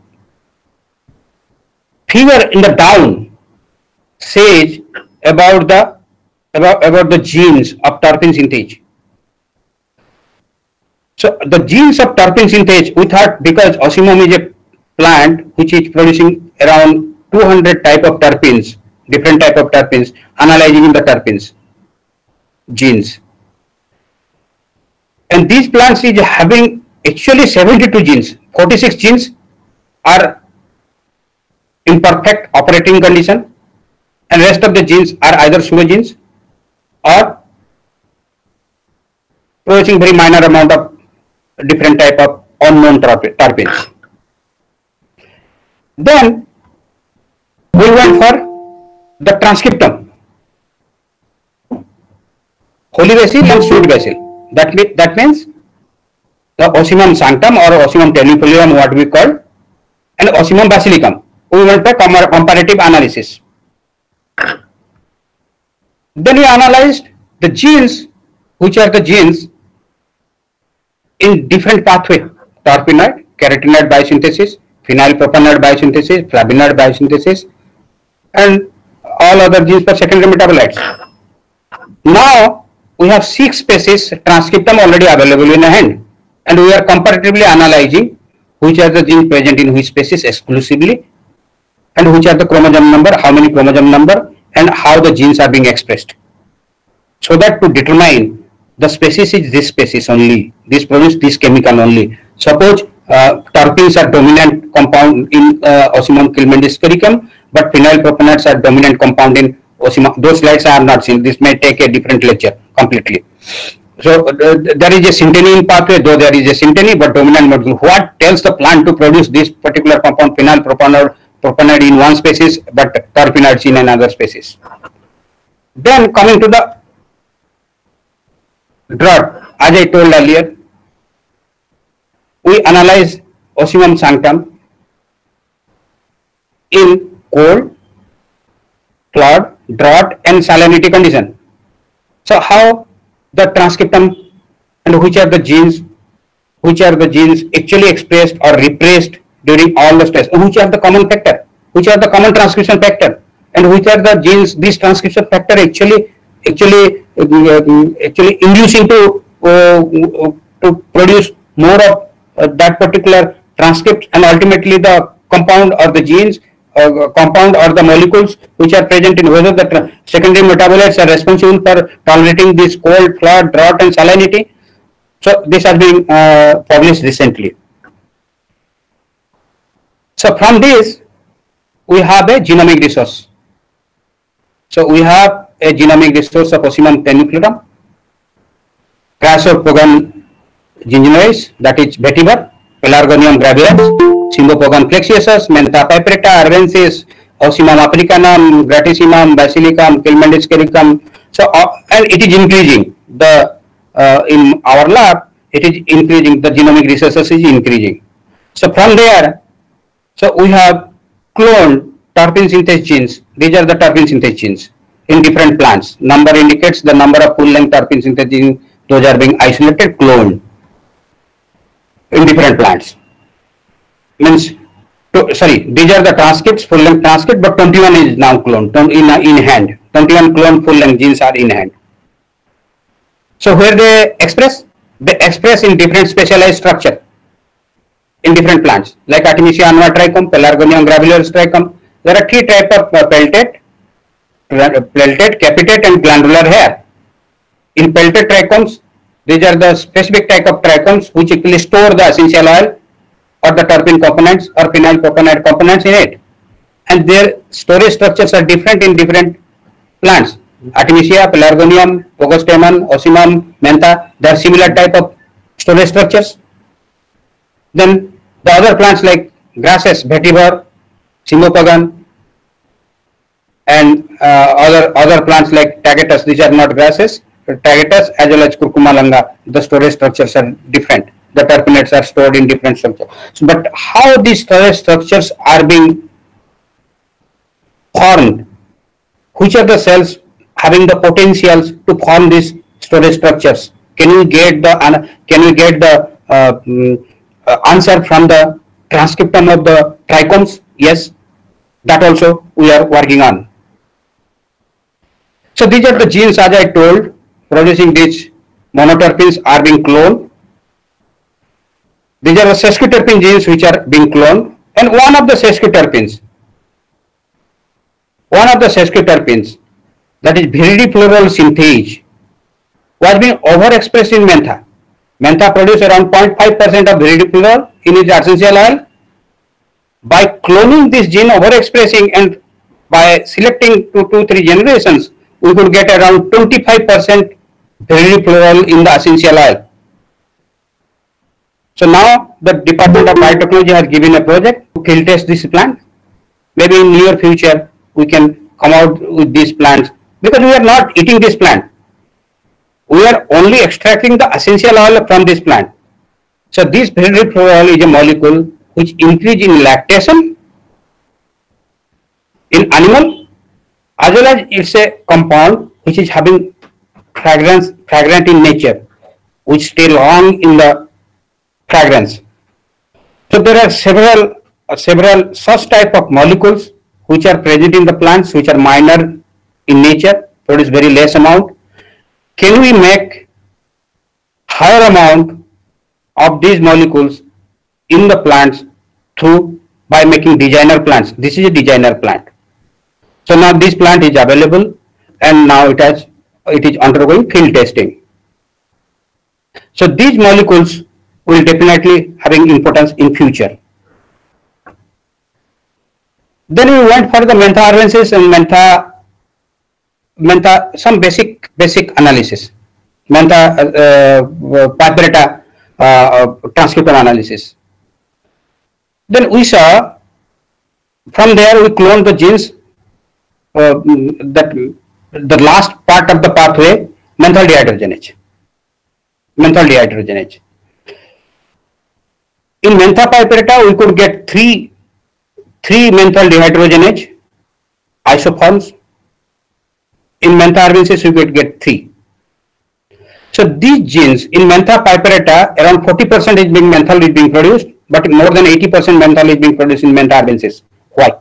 figure in the down says about the about, about the genes of terpene synthase. So the genes of terpene synthase, we thought, because Ocimum is a plant which is producing around two hundred type of terpenes, different type of terpenes, analyzing in the terpenes genes. And these plants is having actually seventy-two genes. forty-six genes are in perfect operating condition, and rest of the genes are either pseudogenes or producing very minor amount of different type of unknown terpenes. Then we went for the transcriptome, holy basil and sweet basil. That, mean, that means the Ocimum sanctum or Ocimum tenuifolium, what we call, and Ocimum basilicum. We went for comparative analysis. Then we analyzed the genes, which are the genes in different pathway: terpenoid, carotenoid biosynthesis, phenyl propanoid biosynthesis, flavonoid biosynthesis, and all other genes for secondary metabolites. Now we have six species transcriptome already available in hand, and we are comparatively analyzing which are the genes present in which species exclusively, and which are the chromosome number, how many chromosome number, and how the genes are being expressed, so that to determine the species is this species only, this produce this chemical only. Suppose uh, terpenes are dominant compound in uh, Ocimum kilmendiscuricum, but phenyl propanoids are dominant compound in Ocimum. Those slides I have not seen. This may take a different lecture completely. So uh, there is a synteny pathway, though there is a synteny, but dominant molecule. What tells the plant to produce this particular compound, phenyl propanoid, propanoid in one species, but terpenoids in another species? Then coming to the drought, as I told earlier, we analyze Ocimum sanctum in cold, clod, drought, and salinity condition. So how the transcriptome and which are the genes, which are the genes actually expressed or repressed during all the stress, which are the common factor, which are the common transcription factor, and which are the genes this transcription factor actually actually uh, actually inducing to uh, to produce more of uh, that particular transcript, and ultimately the compound or the genes uh, compound or the molecules which are present in whether the secondary metabolites are responsible for tolerating this cold, flood, drought and salinity. So this has been uh, published recently. So from this we have a genomic resource. So we have a genomic resource of Ocimum tenuiflutum, Crassophogon gingivalis, that is vetiver, Pelargonium gravidae, Cymbopogon flexuosus, Mentha piperita, arvensis, Ocimum africanum, Gratissimum, basilicum, Kilmendiscalicum. So uh, and it is increasing. The uh, in our lab it is increasing. The genomic resources is increasing. So from there, so we have cloned terpene synthase genes. These are the terpene synthase genes in different plants. Number indicates the number of full-length terpene synthase genes. Those are being isolated, cloned in different plants. Means, to, sorry, these are the transcripts, full-length transcript, but twenty-one is now cloned in, in hand. twenty-one cloned full-length genes are in hand. So where they express? They express in different specialized structure in different plants, like Artemisia annua trichum, Pelargonium gravidalis trichum. There are three types of uh, peltate, peltate, capitate and glandular hair. In peltate trichomes, these are the specific type of trichomes which actually store the essential oil or the terpene components or phenylpropanide components in it, and their storage structures are different in different plants. Artemisia, Pelargonium, Pogostemon, Ocimum, Mentha, they are similar type of storage structures. Then the other plants like grasses, vetiver, Cymbopogon, and uh, other other plants like Tagetes. These are not grasses. Tagetes as well as Curcuma longa, the storage structures are different. The terpenates are stored in different structures. So, but how these storage structures are being formed? Which are the cells having the potentials to form these storage structures? Can we get the uh, can we get the uh, um, uh, answer from the transcriptome of the trichomes? Yes, that also we are working on. So these are the genes, as I told, producing these monoterpenes are being cloned. These are the sesquiterpene genes which are being cloned, and one of the sesquiterpenes, one of the sesquiterpenes, that is viridifluorol synthase, was being overexpressed in Mentha. Mentha produces around zero point five percent of viridifluorol in its essential oil. By cloning this gene overexpressing and by selecting two to three generations, we could get around twenty-five percent viridifluorol in the essential oil. So now the Department of Biotechnology has given a project to field test this plant. Maybe in near future we can come out with these plants, because we are not eating this plant. We are only extracting the essential oil from this plant. So this viridifluorol is a molecule which increase in lactation in animal, as well as it's a compound which is having fragrance, fragrant in nature, which stay long in the fragrance. So there are several uh, several such type of molecules which are present in the plants, which are minor in nature, produce very less amount. Can we make higher amount of these molecules in the plants through by making designer plants? This is a designer plant. So now this plant is available, and now it has it is undergoing field testing. So these molecules will definitely having importance in future. Then we went for the Mentha arvensis and Mentha Mentha some basic basic analysis, Mentha uh, piperita uh, uh, transcriptome analysis. Then we saw from there we cloned the genes uh, that the last part of the pathway, menthol dehydrogenase. Menthol dehydrogenase. In Mentha piperita, we could get three three menthol dehydrogenase isoforms. In Mentha arvensis, we could get three. So these genes in Mentha piperita, around forty percent is being menthol is being produced, but more than eighty percent menthol is being produced in Mentha arvensis. Why?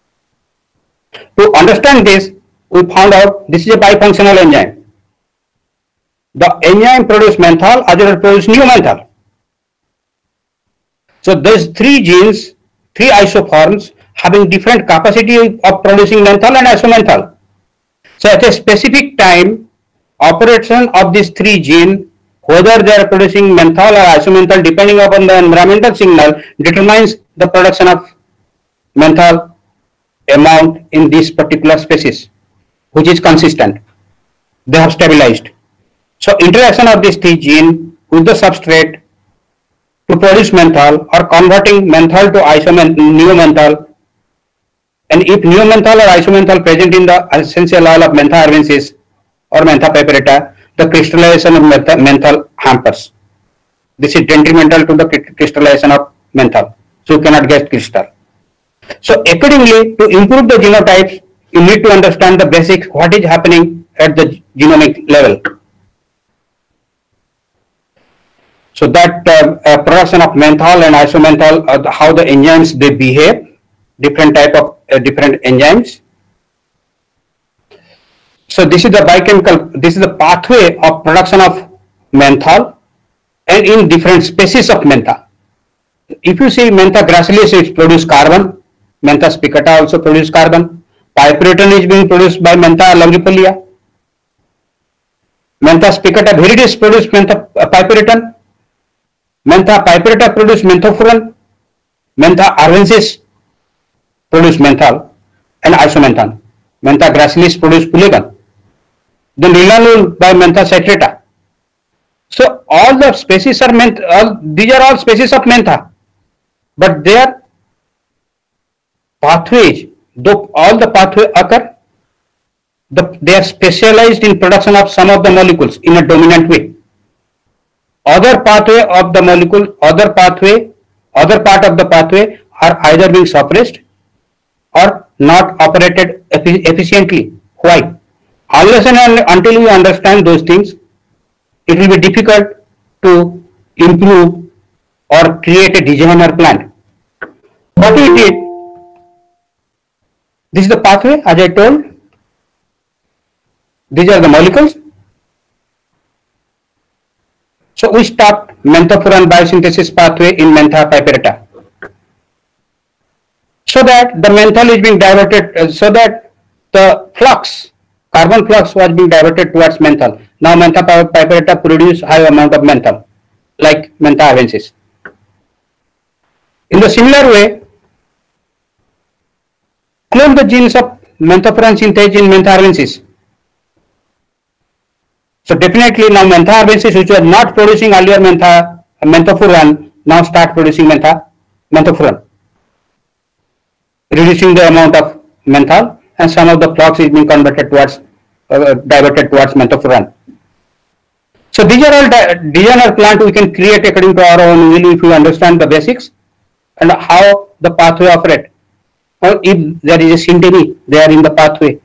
To understand this, we found out this is a bifunctional enzyme. The enzyme produces menthol, other produce new menthol. So these three genes, three isoforms having different capacity of producing menthol and isomenthol. So at a specific time, operation of these three genes, whether they are producing menthol or isomenthol, depending upon the environmental signal, determines the production of menthol amount in this particular species, which is consistent. They have stabilized. So interaction of these three genes with the substrate to produce menthol or converting menthol to isomenthol, neomenthol, and if neomenthol or isomenthol present in the essential oil of Mentha arvensis or Mentha piperita, the crystallization of menthol hampers. This is detrimental to the crystallization of menthol, so you cannot get crystal. So accordingly, to improve the genotypes, you need to understand the basics, what is happening at the genomic level. So that uh, uh, production of menthol and isomenthol, uh, how the enzymes they behave, different type of uh, different enzymes. So this is the biochemical, this is the pathway of production of menthol and in different species of mentha. If you see Mentha gracilis, it produces carbon. Mentha spicata also produce carbon. Piperidin is being produced by Mentha longifolia. Mentha spicata viridis produce Mentha piperidin. Mentha piperita produce menthofuran. Mentha arvensis produce menthol and isomenthol. Mentha gracilis produce pulegan. Then linalool by Mentha citrata. So all the species are mentha, all, these are all species of mentha, but their pathways, though all the pathway occur, the, they are specialized in production of some of the molecules in a dominant way. Other pathway of the molecule, other pathway, other part of the pathway are either being suppressed or not operated efficiently. Why? Unless and until you understand those things, it will be difficult to improve or create a designer plant. What we did, this is the pathway as I told, these are the molecules. So we stopped menthofuran biosynthesis pathway in Mentha piperita, so that the menthol is being diverted, uh, so that the flux, carbon flux was being diverted towards menthol. Now Mentha piperita produce high amount of menthol, like Mentha arvensis. In the similar way, clone the genes of menthofuran synthase in Mentha arvensis. So definitely now Mentha arvensis, which was not producing earlier Mentha menthofuran, now start producing Mentha menthofuran, reducing the amount of menthol, and some of the flux is being converted towards, uh, diverted towards menthofuran. So these are all designer plant we can create according to our own will if you understand the basics and how the pathway operate, or if there is a synteny there in the pathway.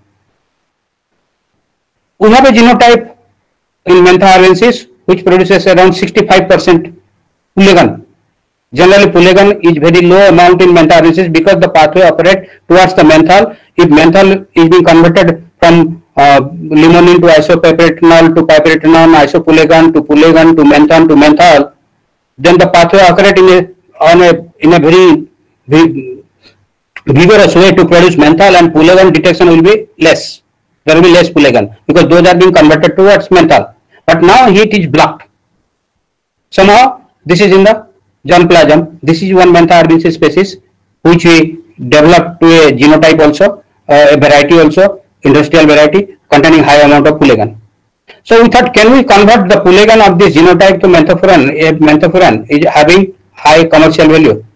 We have a genotype in Mentha arvensis which produces around sixty-five percent pulegan. Generally pulegan is very low amount in Mentha arvensis because the pathway operate towards the menthol. If menthol is being converted from uh, limonene to isopiperitinol to piperidinol, isopulegan to pulegan to menthon to menthol, then the pathway operate in a, on a, in a very, very vigorous way to produce menthol, and pulegan detection will be less. There will be less pulegan because those are being converted towards menthol. But now it is blocked. Somehow this is in the germplasm. This is one Mentha arvensis species which we developed to a genotype also, uh, a variety also, industrial variety containing high amount of pulegan. So we thought, can we convert the pulegan of this genotype to menthofuran? If menthofuran is having high commercial value.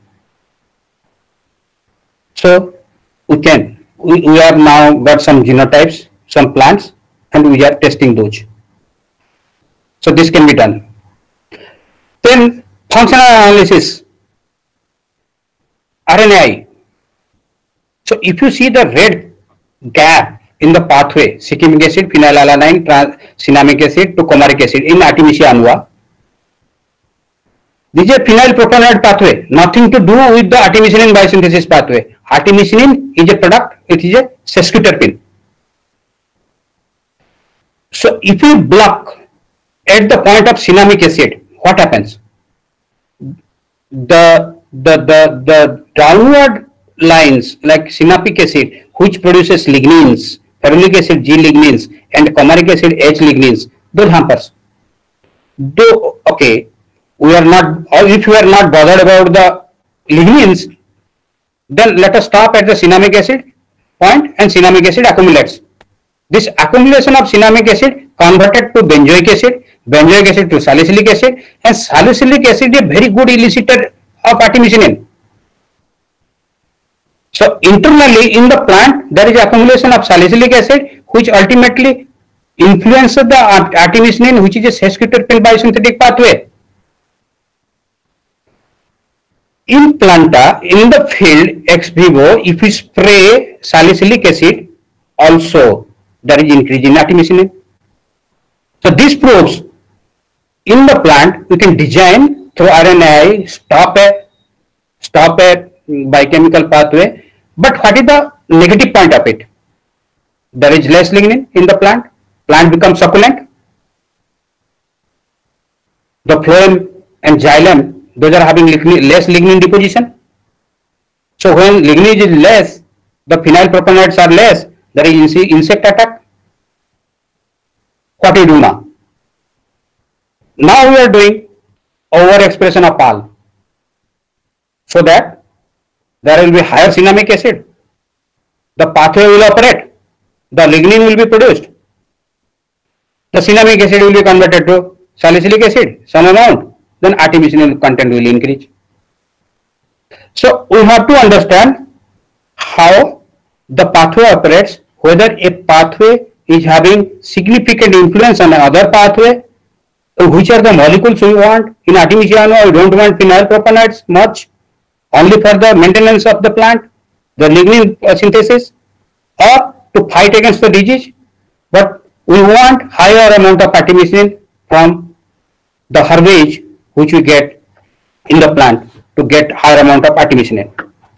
So we can. We, we have now got some genotypes, some plants, and we are testing those. So this can be done. Then functional analysis, R N A I. So if you see the red gap in the pathway, cyclamic acid, phenylalanine, cinnamic acid to comaric acid in Artemisia annua, this is a phenylpropanoid pathway, nothing to do with the artemisinin biosynthesis pathway. Artemisinin is a product, it is a sesquiterpene. So if you block at the point of cinnamic acid, what happens? The, the, the, the downward lines like synapic acid, which produces lignins, ferulic acid G lignins, and comaric acid H lignins, those hampers. Do okay, we are not, or if you are not bothered about the lignins, then let us stop at the cinnamic acid point, and cinnamic acid accumulates. This accumulation of cinnamic acid converted to benzoic acid, benzoic acid to salicylic acid, and salicylic acid is a very good elicitor of artemisinin. So internally in the plant there is accumulation of salicylic acid, which ultimately influences the artemisinin, which is a sesquiterpene biosynthetic pathway. In planta, in the field ex vivo, if we spray salicylic acid, also there is increase in artemisinin. So this proves in the plant we can design through R N A I stop a stop a biochemical pathway. But what is the negative point of it? There is less lignin in the plant. Plant becomes succulent. The phloem and xylem, those are having lignin, less lignin deposition. So when lignin is less, the phenylpropanoids are less, there is insect attack. What do you do now? Now we are doing overexpression of P A L, so that there will be higher cinnamic acid. The pathway will operate. The lignin will be produced. The cinnamic acid will be converted to salicylic acid, some amount. Then artemisinin content will increase. So we have to understand how the pathway operates, whether a pathway is having significant influence on another pathway, which are the molecules we want. In artemisiano, we don't want phenylpropanoids much, only for the maintenance of the plant, the lignin synthesis, or to fight against the disease. But we want higher amount of artemisinin from the herbage which we get in the plant to get higher amount of artemisinin.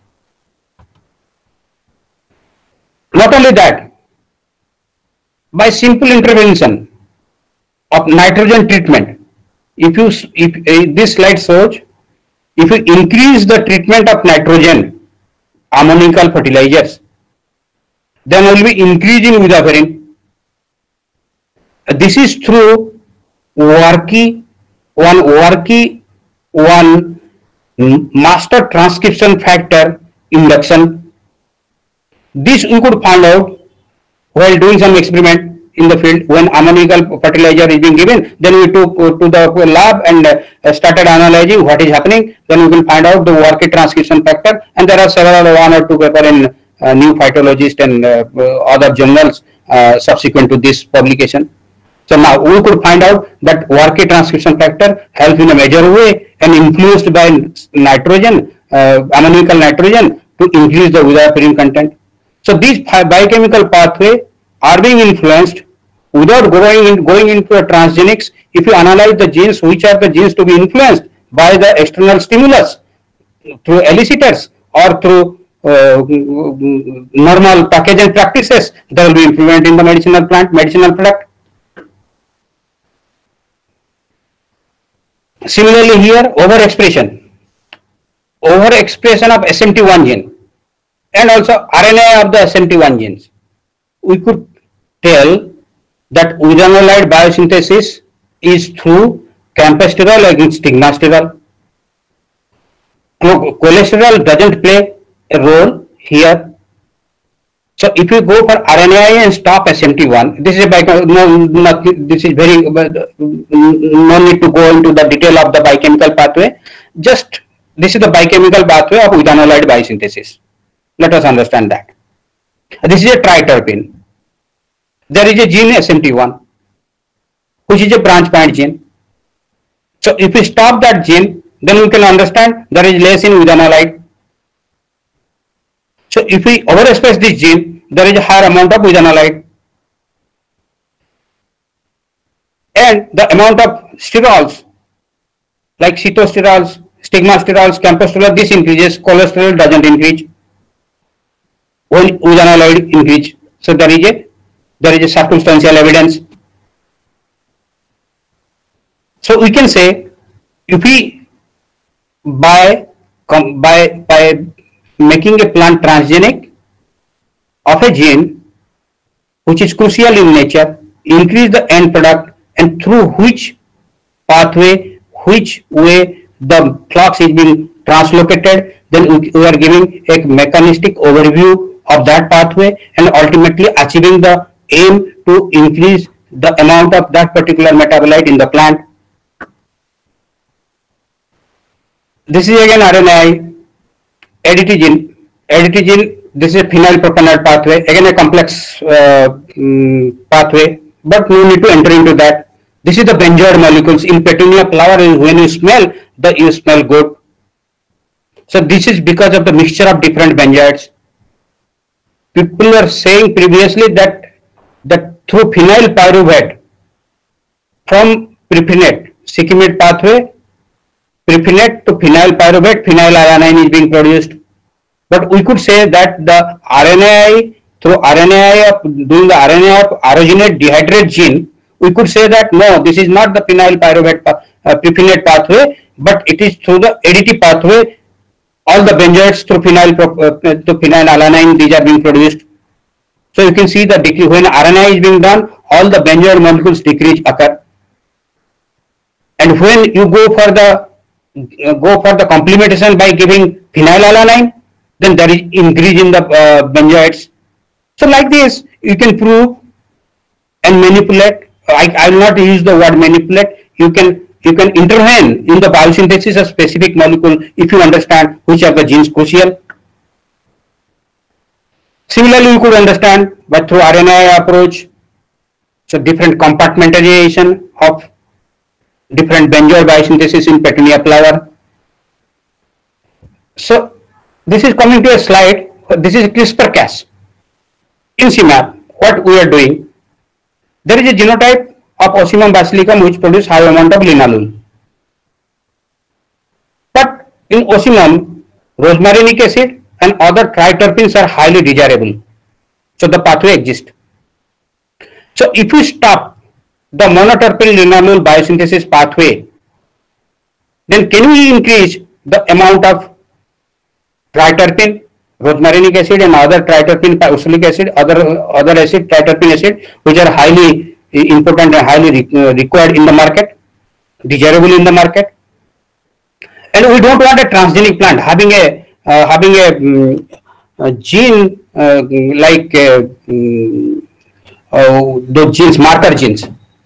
Not only that, by simple intervention of nitrogen treatment, if you if uh, this slide shows, if you increase the treatment of nitrogen ammonical fertilizers, then will be increase in udaverin. This is through Warki one Warki one master transcription factor induction. This we could find out while doing some experiment in the field. When ammonical fertilizer is being given, then we took to the lab and uh, started analyzing what is happening. Then we will find out the Warki transcription factor, and there are several one or two paper in uh, New Phytologist and uh, other journals uh, subsequent to this publication. So now we could find out that Warki transcription factor helps in a major way and influenced by nitrogen, uh, ammonical nitrogen, to increase the udapirin content. So these biochemical pathway are being influenced without going in, going into a transgenics. If you analyze the genes, which are the genes to be influenced by the external stimulus through elicitors or through uh, normal packaging practices, there will be improvement in the medicinal plant, medicinal product. Similarly here, overexpression, overexpression of S M T one gene and also R N A of the S M T one genes. We could tell that uranolide biosynthesis is through camptosterol against stigmasterol. Cholesterol doesn't play a role here. So if you go for R N A I and stop S M T one, this is a no, not, this is very no need to go into the detail of the biochemical pathway. Just this is the biochemical pathway of uranolide biosynthesis. Let us understand that. This is a triterpene. There is a gene S M T one, which is a branch point gene. So if we stop that gene, then we can understand there is less in uranolide. So if we overexpress this gene, there is a higher amount of uranolide. And the amount of sterols, like cytosterols, stigmasterols, camptosterol, this increases, cholesterol doesn't increase. When uranolide increase, so there is a there is a circumstantial evidence. So we can say, if we by by by making a plant transgenic of a gene which is crucial in nature, increase the end product, and through which pathway, which way the flux is being translocated, then we, we are giving a mechanistic overview of that pathway and ultimately achieving the aim to increase the amount of that particular metabolite in the plant. This is again R N A I, A D T gene. A D T gene, this is a phenylpropanol pathway, again a complex uh, um, pathway, but no need to enter into that. This is the benzoid molecules in Petunia flower. When you smell, the you smell good. So this is because of the mixture of different benzoids. People are saying previously that that through phenyl pyruvate from prephenate, Shikimate pathway, prephenate to phenyl pyruvate, phenylalanine is being produced. But we could say that the R N A I, through R N A I of doing the R N A I of aragonate dehydrate gene, we could say that no, this is not the phenyl pyruvate uh, prephenate pathway, but it is through the A D T pathway. All the benzoids through phenyl uh, to phenylalanine, these are being produced. So you can see that when R N A I is being done, all the benzoid molecules decrease occur. And when you go for the uh, go for the complementation by giving phenylalanine, then there is increase in the uh, benzoids. So like this, you can prove and manipulate. I, I will not use the word manipulate. You can you can intervene in the biosynthesis of specific molecule if you understand which are the genes crucial. Similarly, you could understand but through R N A I approach, so different compartmentalization of different benzoid biosynthesis in Petunia flower. So this is coming to a slide. This is CRISPR Cas. In C M A P, what we are doing, there is a genotype of Ocimum basilicum which produce high amount of linalool. But in Ocimum, rosmarinic acid and other triterpenes are highly desirable. So the pathway exists. So if you stop the monoterpene linalool biosynthesis pathway, then can we increase the amount of triterpene, rosmarinic acid and other triterpene, oxalic acid, other other acid, triterpene acid, which are highly important and highly re required in the market, desirable in the market. And we don't want a transgenic plant having a uh, having a, um, a gene uh, like uh, um, uh, those genes, marker genes.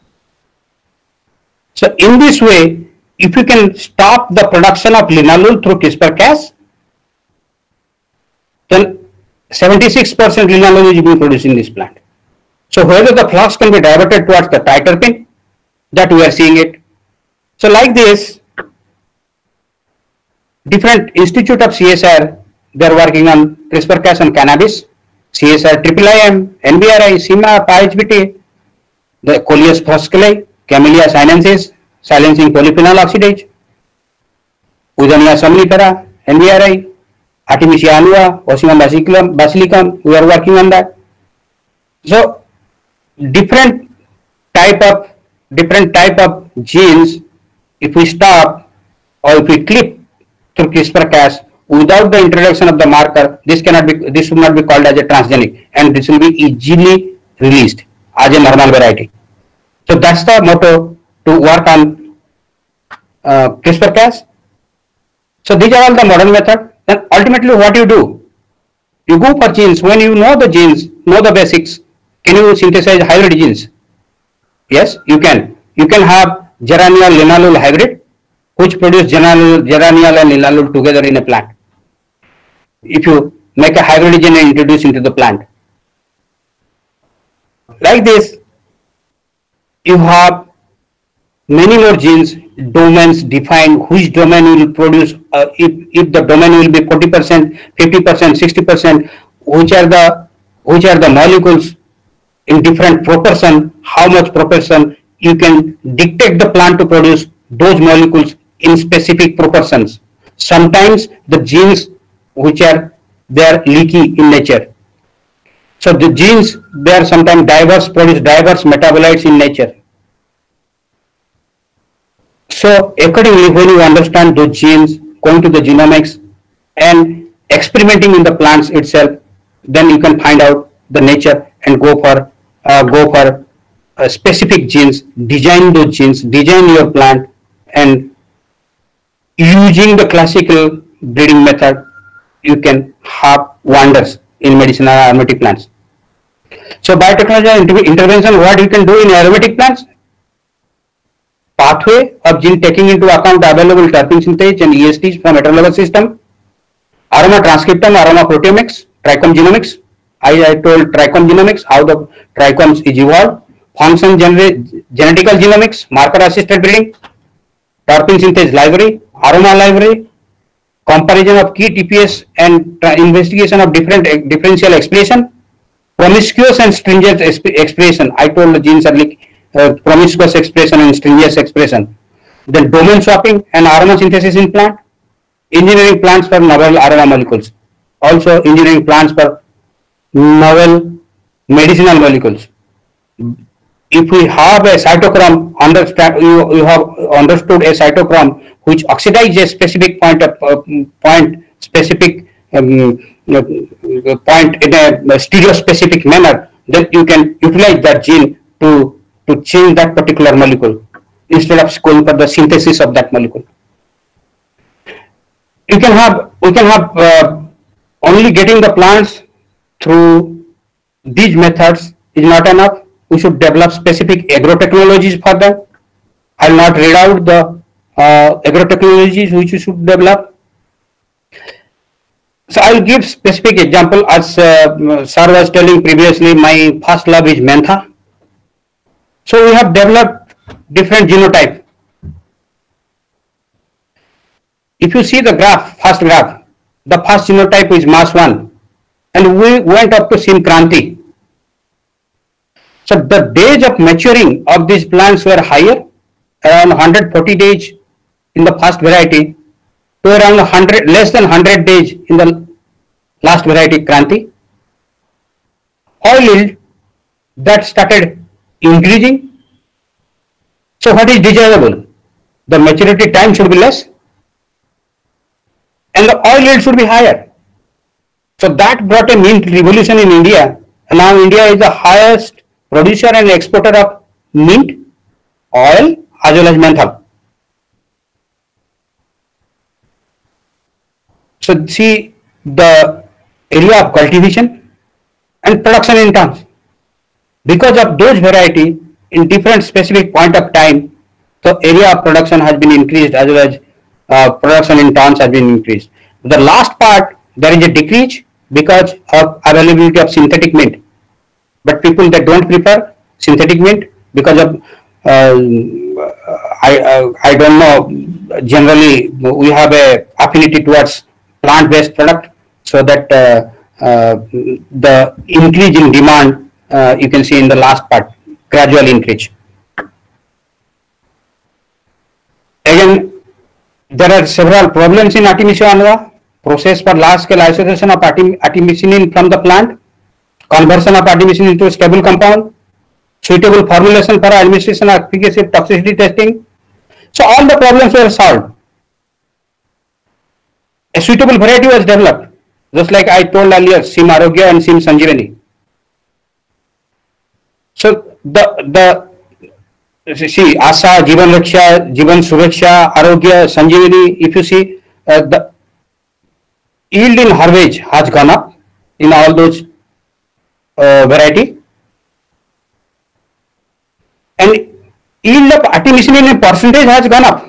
So in this way, if you can stop the production of linalool through CRISPR Cas, then seventy-six percent linalool is being produced in this plant. So whether the flux can be diverted towards the triterpene, that we are seeing it. So like this, different institute of C S R, they are working on CRISPR Cas on cannabis, C S R, I I I M, N B R I, C M A P, I H B T, the Coleus fusculi, Camellia sinensis, silencing polyphenol oxidase, Udania somnifera, N B R I, Artemisia annua, Ocimum basilicum, basilicum, we are working on that. So different type of different type of genes, if we stop or if we clip through CRISPR Cas without the introduction of the marker, this cannot be this should not be called as a transgenic, and this will be easily released as a normal variety. So that's the motto to work on uh, CRISPR Cas. So these are all the modern method. Then ultimately what you do, you go for genes. When you know the genes, know the basics, can you synthesize hybrid genes? Yes, you can. You can have geraniol linalool hybrid, which produce geraniol, geraniol and linalool together in a plant. If you make a hybrid gene and introduce into the plant. Like this, you have many more genes, domains defined, which domain will produce, uh, if, if the domain will be forty percent, fifty percent, sixty percent, which are the which are the molecules in different proportion, how much proportion you can dictate the plant to produce those molecules in specific proportions. Sometimes the genes which are they are leaky in nature. So the genes, they are sometimes diverse, produce diverse metabolites in nature. So accordingly, when you understand those genes, going to the genomics and experimenting in the plants itself, then you can find out the nature and go for uh, go for uh, specific genes, design those genes, design your plant, and using the classical breeding method, you can have wonders in medicinal aromatic plants. So biotechnology intervention, what you can do in aromatic plants? Pathway of gene taking into account available terpene synthase and E S Ts from heterologous system, aroma transcriptome, aroma proteomics, trichome genomics. I, I told trichome genomics, how the trichomes is evolved, function genetical genomics, marker assisted breeding, terpene synthase library, aroma library, comparison of key T P S and investigation of different differential expression, promiscuous and stringent expression. I told the genes are like uh, promiscuous expression and stringent expression. Then domain swapping and aroma synthesis in plant, engineering plants for novel aroma molecules, also engineering plants for novel medicinal molecules. If we have a cytochrome, understand you, you have understood a cytochrome which oxidizes a specific point of uh, point specific um, point in a stereo specific manner, then you can utilize that gene to to change that particular molecule instead of going for the synthesis of that molecule. You can have we can have uh, only getting the plants through these methods is not enough. We should develop specific agro-technologies for them. I will not read out the uh, agro-technologies which you should develop. So I will give specific example. As uh, sir was telling previously, my first love is Mentha. So we have developed different genotype. If you see the graph, first graph, the first genotype is mass one, and we went up to Simkranti. So the days of maturing of these plants were higher, around one hundred forty days in the first variety to around one hundred, less than one hundred days in the last variety Kranti. Oil yield that started increasing. So what is desirable? The maturity time should be less and the oil yield should be higher. So that brought a mint revolution in India, and now India is the highest producer and exporter of mint, oil as well as menthol. So see the area of cultivation and production in tons. Because of those variety in different specific point of time, the area of production has been increased as well as uh, production in tons has been increased. The last part, there is a decrease because of availability of synthetic mint. But people that don't prefer synthetic mint because of uh, I uh, I don't know, generally we have a affinity towards plant-based product, so that uh, uh, the increase in demand uh, you can see in the last part, gradual increase. Again, there are several problems in Artemisia annua. Process for large-scale isolation of artemisinin from the plant, conversion of artemisinin into a stable compound, suitable formulation for administration of efficacy toxicity testing. So all the problems were solved. A suitable variety was developed, just like I told earlier, Sim Arogya and Sim Sanjivani. So the the see Asa, Jivan Raksha, Jivan Suraksha, Arogya, Sanjivani, if you see uh, the yield in herbage has gone up in all those uh, variety, and yield of artemisinin in percentage has gone up.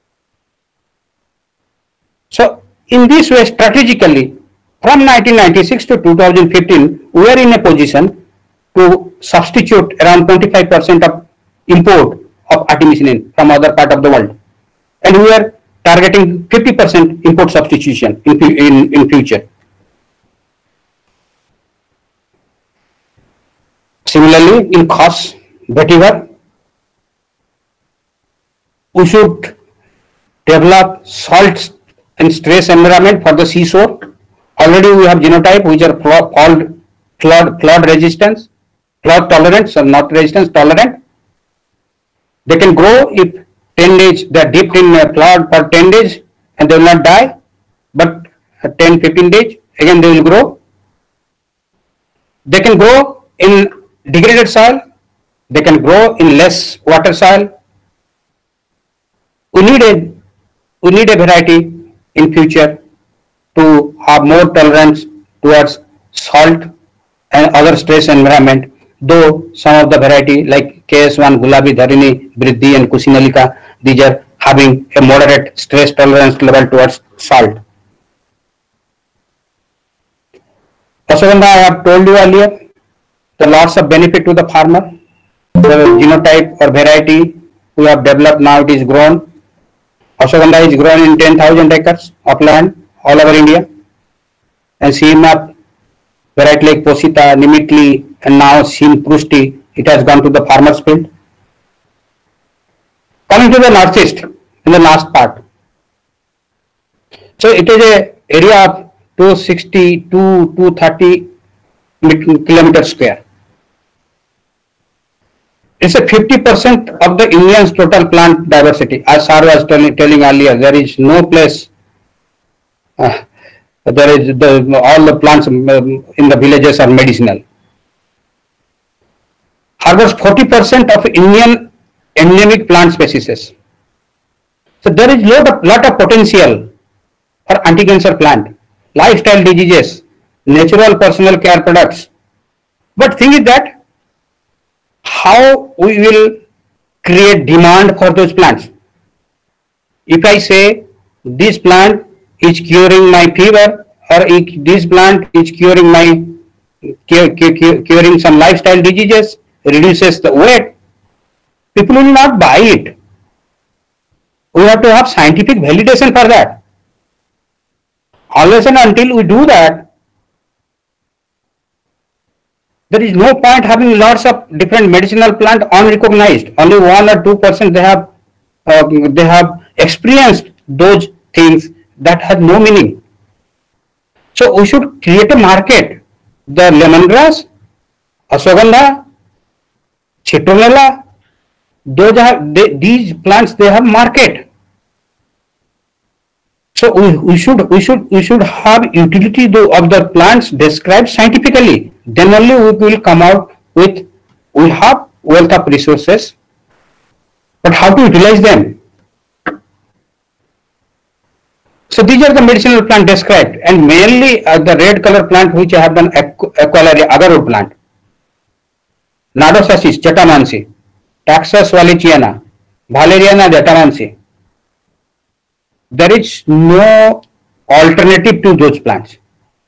So in this way, strategically, from nineteen ninety-six to two thousand fifteen, we are in a position to substitute around twenty-five percent of import of artemisinin from other part of the world, and we are targeting fifty percent import substitution in, in, in future. Similarly, in costs, vetiver, we should develop salt and stress environment for the seashore. Already we have genotype which are called flood, flood resistance, flood tolerant, so not resistance, tolerant. They can grow if ten days they are dipped in a flood for ten days and they will not die, but ten fifteen days, again they will grow. They can grow in degraded soil, they can grow in less water soil. We need a we need a variety in future to have more tolerance towards salt and other stress environment, though some of the variety like K S one, Gulabi, Dharini, Briddhi and Kusinalika, these are having a moderate stress tolerance level towards salt. Ashwagandha, I have told you earlier, the lots of benefit to the farmer. The genotype or variety we have developed now, it is grown. Ashwagandha is grown in ten thousand acres of land all over India. And C M F variety like Posita, Nimitli and now Sim Prusti, it has gone to the farmer's field. Coming to the northeast in the last part. So it is a area of two sixty to two thirty kilometers square. It's a fifty percent of the Indian's total plant diversity. As Sar was telling, telling earlier, there is no place, uh, there is the, all the plants in the villages are medicinal. Harbors forty percent of Indian endemic plant species. So there is lot of, lot of potential for anti-cancer plant, lifestyle diseases, natural personal care products. But thing is that how we will create demand for those plants. If I say this plant is curing my fever, or this plant is curing my curing some lifestyle diseases, reduces the weight, people will not buy it. We have to have scientific validation for that. Unless and until we do that, there is no point having lots of different medicinal plant unrecognized. Only one or two percent they have uh, they have experienced those things that have no meaning. So we should create a market. The lemongrass, ashwagandha, citronella, those have they, these plants they have market. So we, we should we should we should have utility of the plants described scientifically. Then only we will come out with we have wealth of resources, but how to utilize them? So these are the medicinal plant described, and mainly uh, the red color plant which I have done Equalaria agarwood plant, Nardosassis jatamansi, Taxus wallichiana, Valeriana jatamansi. There is no alternative to those plants.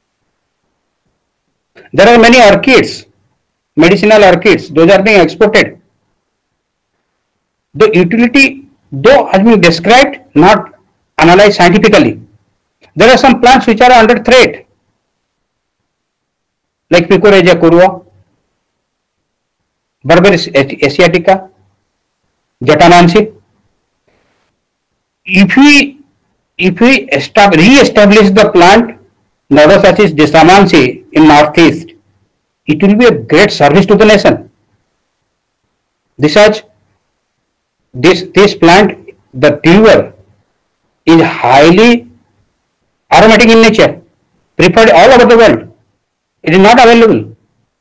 There are many orchids, medicinal orchids, those are being exported. The utility, though, has been described, not analyzed scientifically. There are some plants which are under threat, like Picoraja curva, Berberis asiatica, Jatamansi. If we if we re-establish the plant Nardosassis jatamansi in northeast, it will be a great service to the nation. Besides, this this plant, the tuber, is highly aromatic in nature, preferred all over the world. It is not available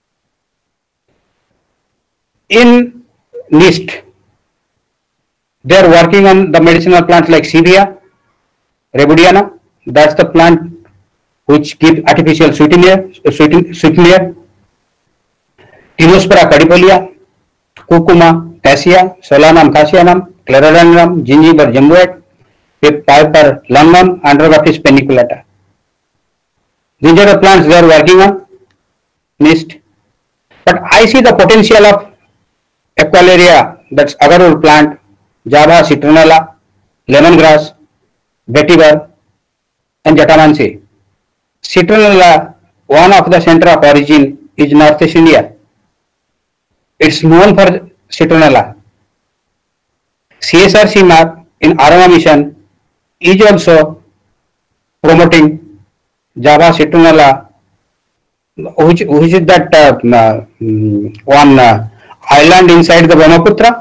in NIST. They are working on the medicinal plants like Sevia, Rebaudiana. That's the plant which gives artificial sweetener, sweeten, sweetener. Tinospora cadifolia, Cucuma, Cassia, Solanum cassianum, Clerodendrum, Gingiber jumboid, Piper longum, Androgaphis paniculata. These are the plants they are working on, NIST. But I see the potential of Equalaria, that's agarwood plant, Java, citronella, lemongrass, vetiver, and jatamansi. Citronella, one of the center of origin is Northeast India. It's known for citronella. C S R C map in Aroma Mission is also promoting Java citronella, which, which is that uh, one uh, island inside the Brahmaputra.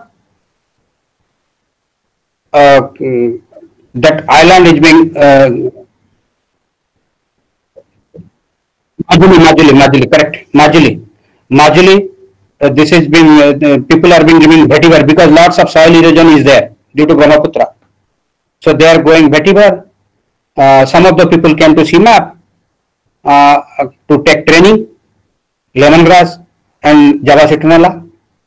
Uh, that island is being uh, Majuli, Majuli, Majuli, correct. Majuli, Majuli. Uh, this has been uh, the people are being given vetiver because lots of soil erosion is there due to Brahmaputra. So they are going vetiver. Uh, some of the people came to C M A P uh, to take training, lemongrass and Java citronella.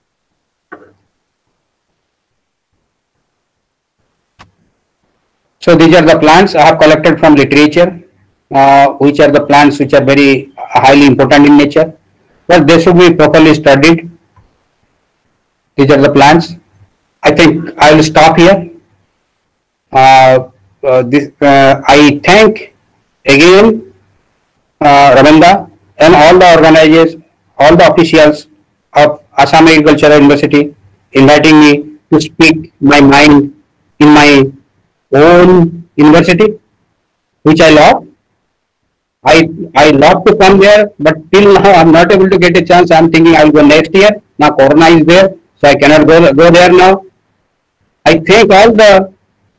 So these are the plants I have collected from literature, uh, which are the plants which are very highly important in nature, but they should be properly studied. These are the plants. I think I will stop here. Uh, uh, this, uh, I thank again uh, Ravinda and all the organizers, all the officials of Assam Agricultural University inviting me to speak my mind in my own university, which I love. I I love to come there, but till now I'm not able to get a chance. I'm thinking I'll go next year. Now Corona is there, so I cannot go go there now. I thank all the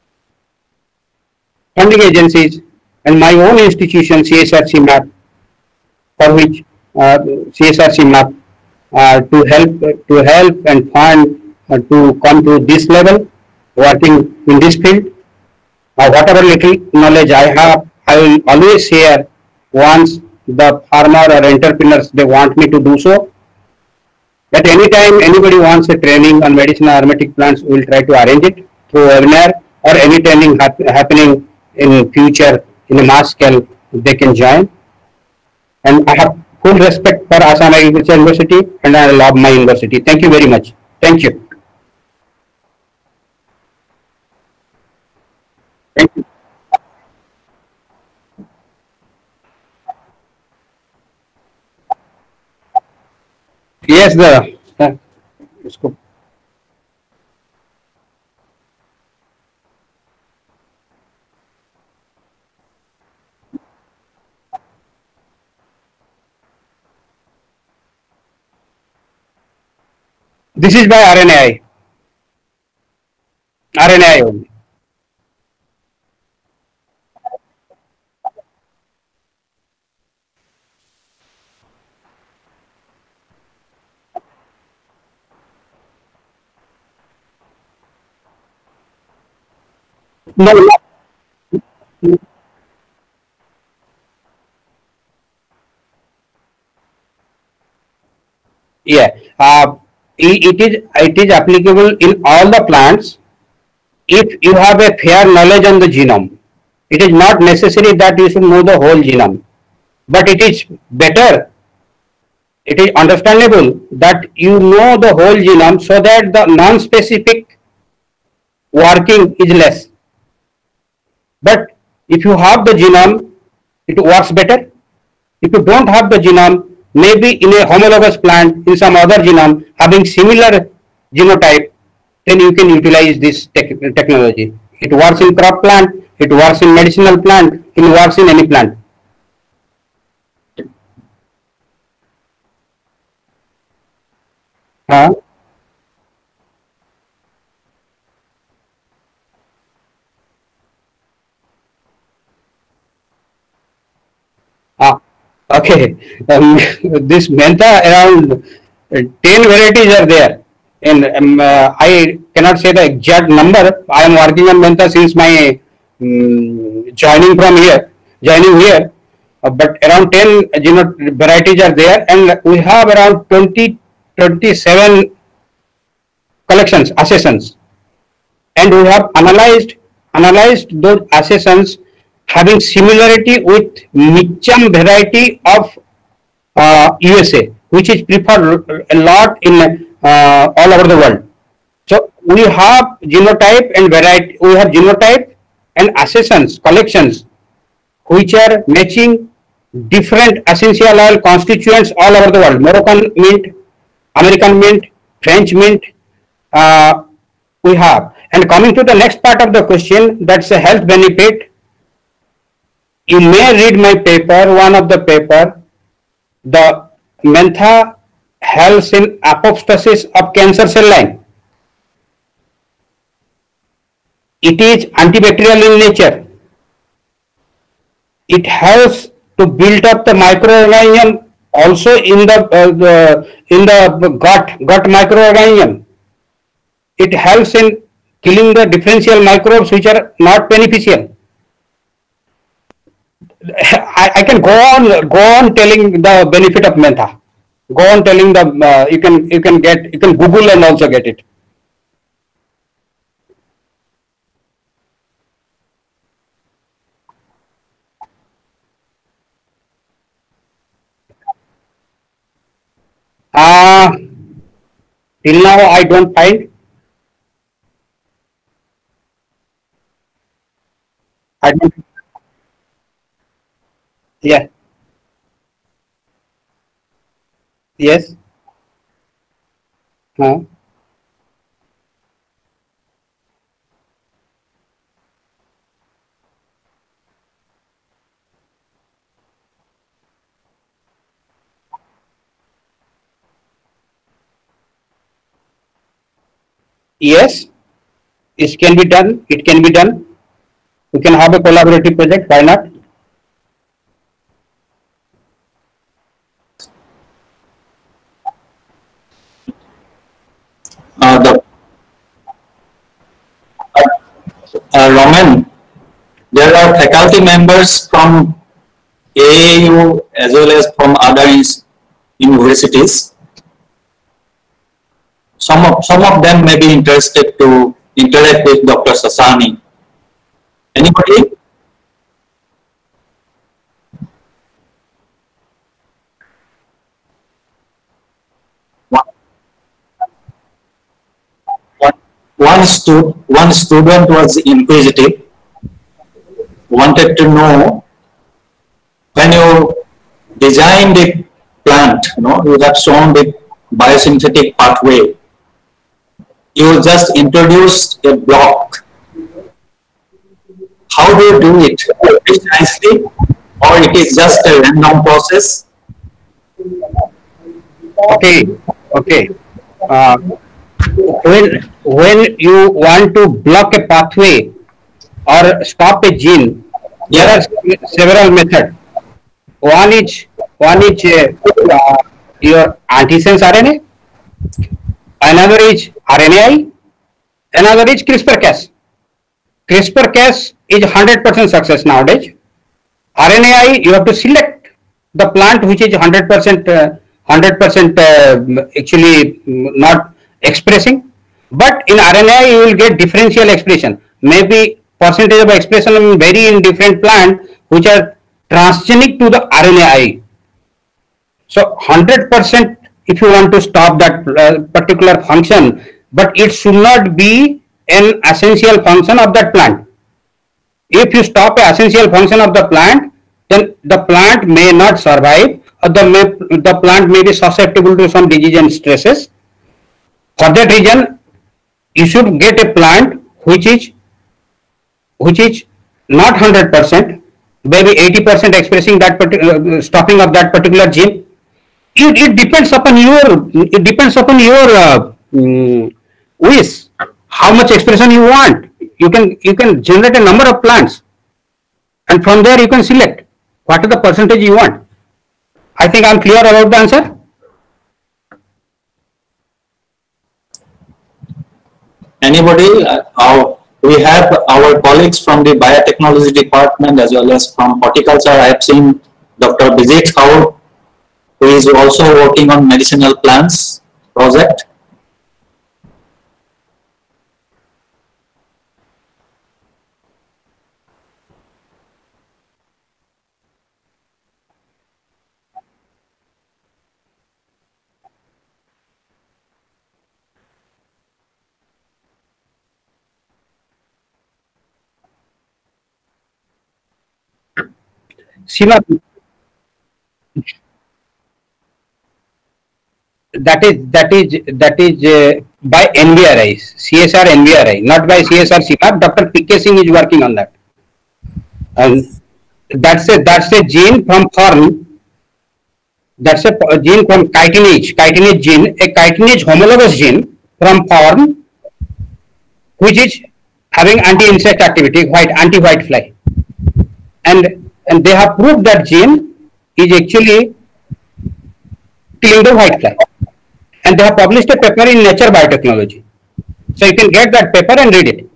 funding agencies and my own institution, C S R C M A P, for which uh, C S R C M A P uh, to help to help and fund uh, to come to this level, working in this field. Uh, whatever little knowledge I have, I will always share once the farmer or entrepreneurs they want me to do so. At any time anybody wants a training on medicinal aromatic plants, we will try to arrange it through webinar or any training hap happening in future in a mass scale, they can join. And I have full respect for Assam Agricultural University and I love my university. Thank you very much. Thank you. Thank you. Yes, the uh, इसको this is by R N A I. R N A I only. No, no. Yeah, uh, it, it is it is applicable in all the plants if you have a fair knowledge on the genome. It is not necessary that you should know the whole genome, but it is better, it is understandable that you know the whole genome so that the non-specific working is less. But if you have the genome, it works better. If you don't have the genome, maybe in a homologous plant, in some other genome, having similar genotype, then you can utilize this tech technology. It works in crop plant, it works in medicinal plant, it works in any plant. Huh? Ah, okay. Um, this mentha around uh, ten varieties are there. And um, uh, I cannot say the exact number. I am working on mentha since my um, joining from here, joining here. Uh, but around ten you know, varieties are there, and we have around twenty, twenty-seven collections, accessions, and we have analyzed analyzed those accessions having similarity with Mitcham variety of uh, U S A, which is preferred a lot in uh, all over the world. So we have genotype and variety, we have genotype and accessions, collections, which are matching different essential oil constituents all over the world. Moroccan mint, American mint, French mint, uh, we have. And coming to the next part of the question, that's a health benefit. You may read my paper, one of the paper, the mentha helps in apoptosis of cancer cell line. It is antibacterial in nature. It helps to build up the microorganism also in the, uh, the in the gut gut microorganism. It helps in killing the differential microbes which are not beneficial. I, I can go on go on telling the benefit of mentha. Go on telling the uh, you can you can get you can Google and also get it. Uh, till now I don't find. I don't. Yeah. Yes. Huh. Yes. It can be done. It can be done. We can have a collaborative project. Why not? Uh, the uh, uh, Roman, there are faculty members from A A U as well as from other ins- universities. Some of some of them may be interested to interact with Doctor Sasani. Anybody? One, one, one stu- one student was inquisitive, wanted to know, when you design the plant, you know, you have shown the biosynthetic pathway. You just introduce a block. How do you do it precisely, or it is just a random process? Okay. Okay. Uh, when when you want to block a pathway or stop a gene, there Yeah. are se- several methods. One is one is uh, uh, your antisense R N A. Another is R N A I. Another is CRISPR-Cas. CRISPR-Cas is one hundred percent success nowadays. R N A I, you have to select the plant which is one hundred percent uh, one hundred percent uh, actually mm, not expressing. But in R N A I, you will get differential expression. Maybe percentage of expression will vary in different plant which are transgenic to the R N A I. So one hundred percent if you want to stop that uh, particular function, but it should not be an essential function of that plant. If you stop a essential function of the plant, then the plant may not survive, or the, may, the plant may be susceptible to some disease and stresses. For that reason, you should get a plant which is which is not one hundred percent, maybe eighty percent expressing that particular uh, stopping of that particular gene. It, it depends upon your it depends upon your uh, mm, wish, how much expression you want. You can you can generate a number of plants, and from there you can select what is the percentage you want. I think I'm clear about the answer. Anybody? Uh, our, we have our colleagues from the biotechnology department as well as from horticulture. I have seen Doctor Bijit Kaur, who is also working on medicinal plants project. Sima, that is that is that is uh, by N V R I, C S R N V R I, not by C S R C M A P. Doctor P K Singh is working on that, and that's a that's a gene from fern. That's a p- gene from chitinase, chitinase gene, a chitinase homologous gene from fern, which is having anti-insect activity, white anti-white fly, and and they have proved that gene is actually killing the whitefly. And they have published a paper in Nature Biotechnology. So you can get that paper and read it.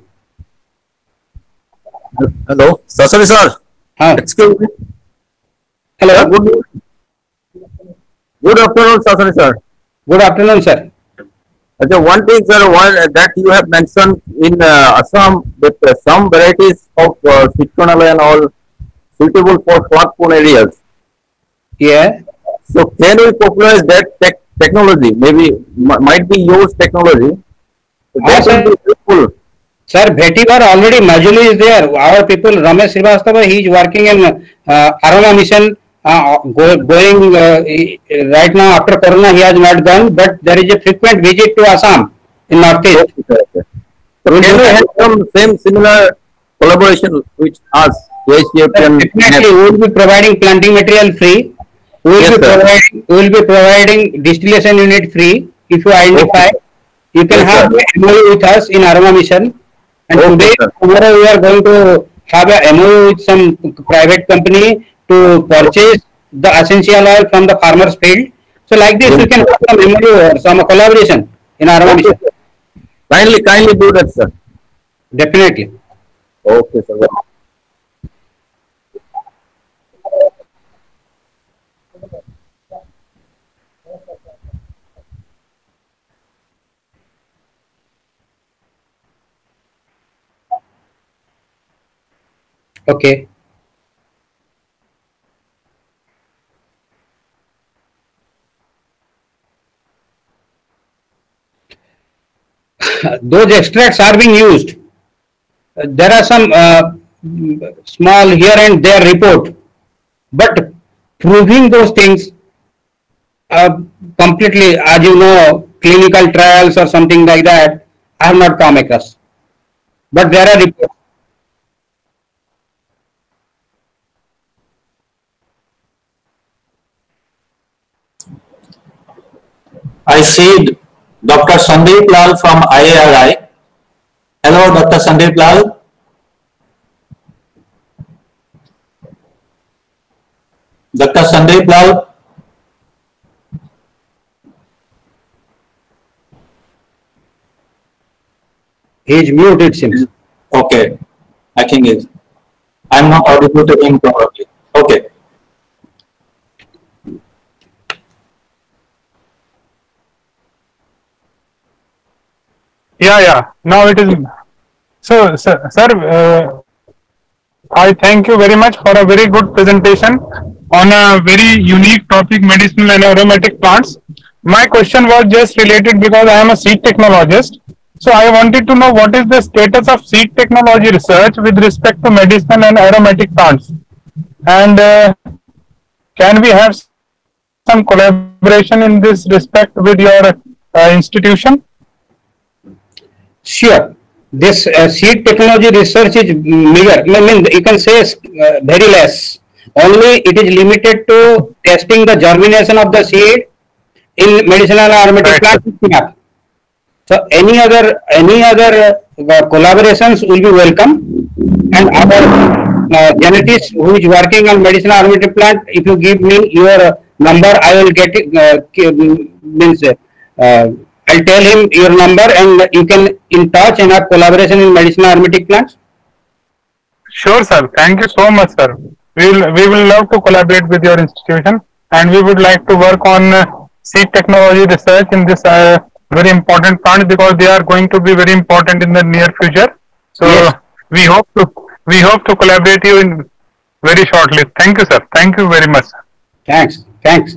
Hello, Sasari sir. Huh. Excuse me. Hello. Uh, good, good afternoon, Sasari sir. Good afternoon, sir. Okay, one thing, sir, one that you have mentioned in uh, Assam that uh, some varieties of uh, citronella and all suitable for flat prone areas. Yeah. So can we popularize that tech technology? Maybe might be used technology. So that Ah, will be useful. Sir, Vetiver already Majuli is there. Our people, Ramesh Srivastava, he is working in uh, Aroma Mission. Uh, go, going uh, he, right now after Corona, he has not gone, but there is a frequent visit to Assam in Northeast. Okay, sir, okay. So can we have some same similar collaboration with us? Yes, you can. Definitely, we will be providing planting material free. We will Yes, be sir. providing. We will be providing distillation unit free. If you identify, Okay. you can Yes, have sir. a M O U with us in Aroma Mission. And Okay, today, sir. tomorrow, we are going to have a M O U with some private company to purchase the essential oil from the farmer's field. So, like this, we can have some M O U or some collaboration in Aroma Okay, Mission. sir. Kindly, kindly do that, sir. Definitely. Okay, sir. Okay. Those extracts are being used. Uh, There are some uh, mm, small here and there report, but proving those things uh, completely, as you know, clinical trials or something like that, I have not come across. But there are reports. I see Doctor Sandeep Lal from I A R I. Hello, Doctor Sandeep Lal. Doctor Sandeep Lal. He is mute, it seems. Okay, I think is. I'm not audible to him probably. Okay. Yeah, yeah. Now it is. So, sir, sir uh, I thank you very much for a very good presentation on a very unique topic, medicinal and aromatic plants. My question was just related because I am a seed technologist. So I wanted to know what is the status of seed technology research with respect to medicinal and aromatic plants, and uh, can we have some collaboration in this respect with your uh, institution? Sure. This uh, seed technology research is meager. I mean, you can say uh, very less. Only it is limited to testing the germination of the seed in medicinal and aromatic Right. plants. So any other any other uh, collaborations will be welcome. And our uh, genetist who is working on medicinal aromatic plant, if you give me your number, I will get it. Uh, ki- means uh, I'll tell him your number, and you can in touch and have collaboration in medicinal aromatic plants. Sure, sir. Thank you so much, sir. We will we will love to collaborate with your institution, and we would like to work on uh, seed technology research in this uh, very important plant because they are going to be very important in the near future. So Yes. we hope to we hope to collaborate you in very shortly. Thank you, sir. Thank you very much. Thanks. Thanks.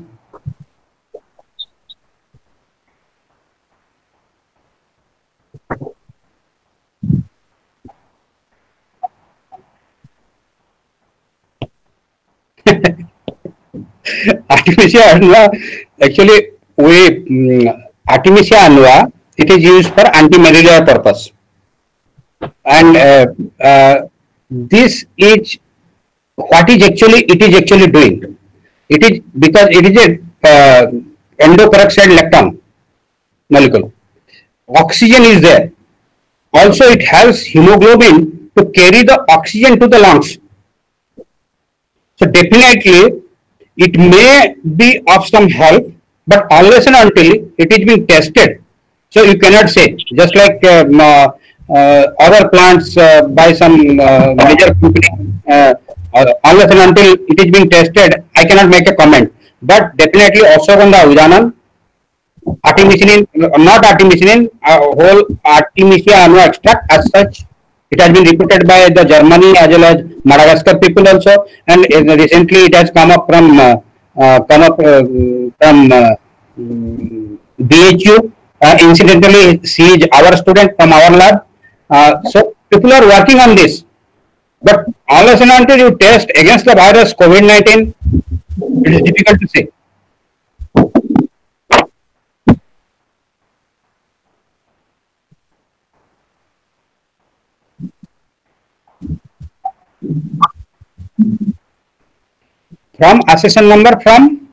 Artemisia annua, actually, we mm, Artemisia annua, it is used for anti-malarial purpose, and uh, uh, this is what is actually it is actually doing. It is because it is a uh, endoperoxide lactam molecule. Oxygen is there. Also, it has hemoglobin to carry the oxygen to the lungs. So definitely, it may be of some help, but unless and until it is being tested, so you cannot say. Just like um, uh, uh, other plants uh, by some uh, major company, uh, uh, unless and until it is being tested, I cannot make a comment. But definitely Ashwagandha Udanan, artemisinin, not artemisinin, uh, whole Artemisia annuum extract as such. It has been reported by the Germany as well as Madagascar people also, and uh, recently it has come up from uh, uh, come up uh, from uh, B H U. Uh, incidentally, she is our student from our lab. Uh, so people are working on this, but unless and until you test against the virus COVID nineteen, it is difficult to say. From accession number from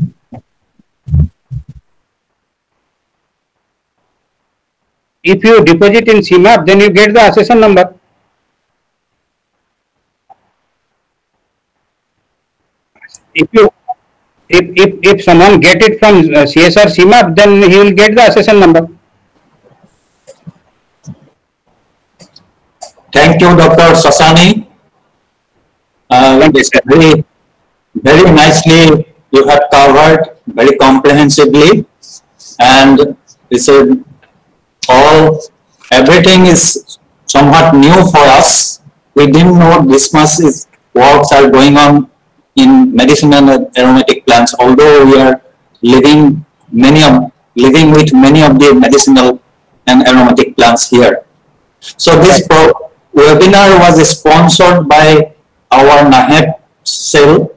if you deposit in C MAP, then you get the accession number. If you if if, if someone get it from uh, C S R C MAP, then he will get the accession number. Thank you, Doctor Sasani. Uh, very, very nicely you have covered very comprehensively, and this is all, everything is somewhat new for us. We didn't know this much is works are going on in medicinal and aromatic plants, although we are living many of living with many of the medicinal and aromatic plants here. So this pro webinar was sponsored by our NAHEP cell.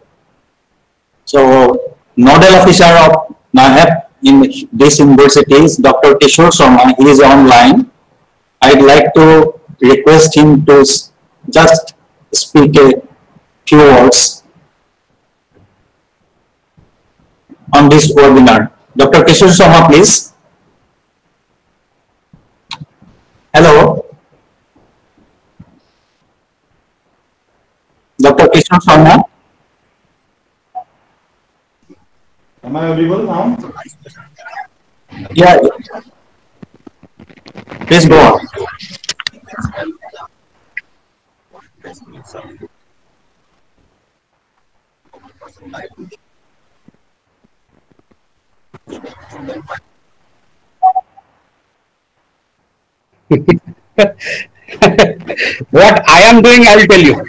So nodal officer of NAHEP in this university is Doctor Kishore Sharma. He is online. I'd like to request him to just speak a few words on this webinar. Doctor Kishore Sharma, please. Hello. Doctor Kishore Sharma. Am I audible now? Yeah. Please go on. What I am doing, I will tell you.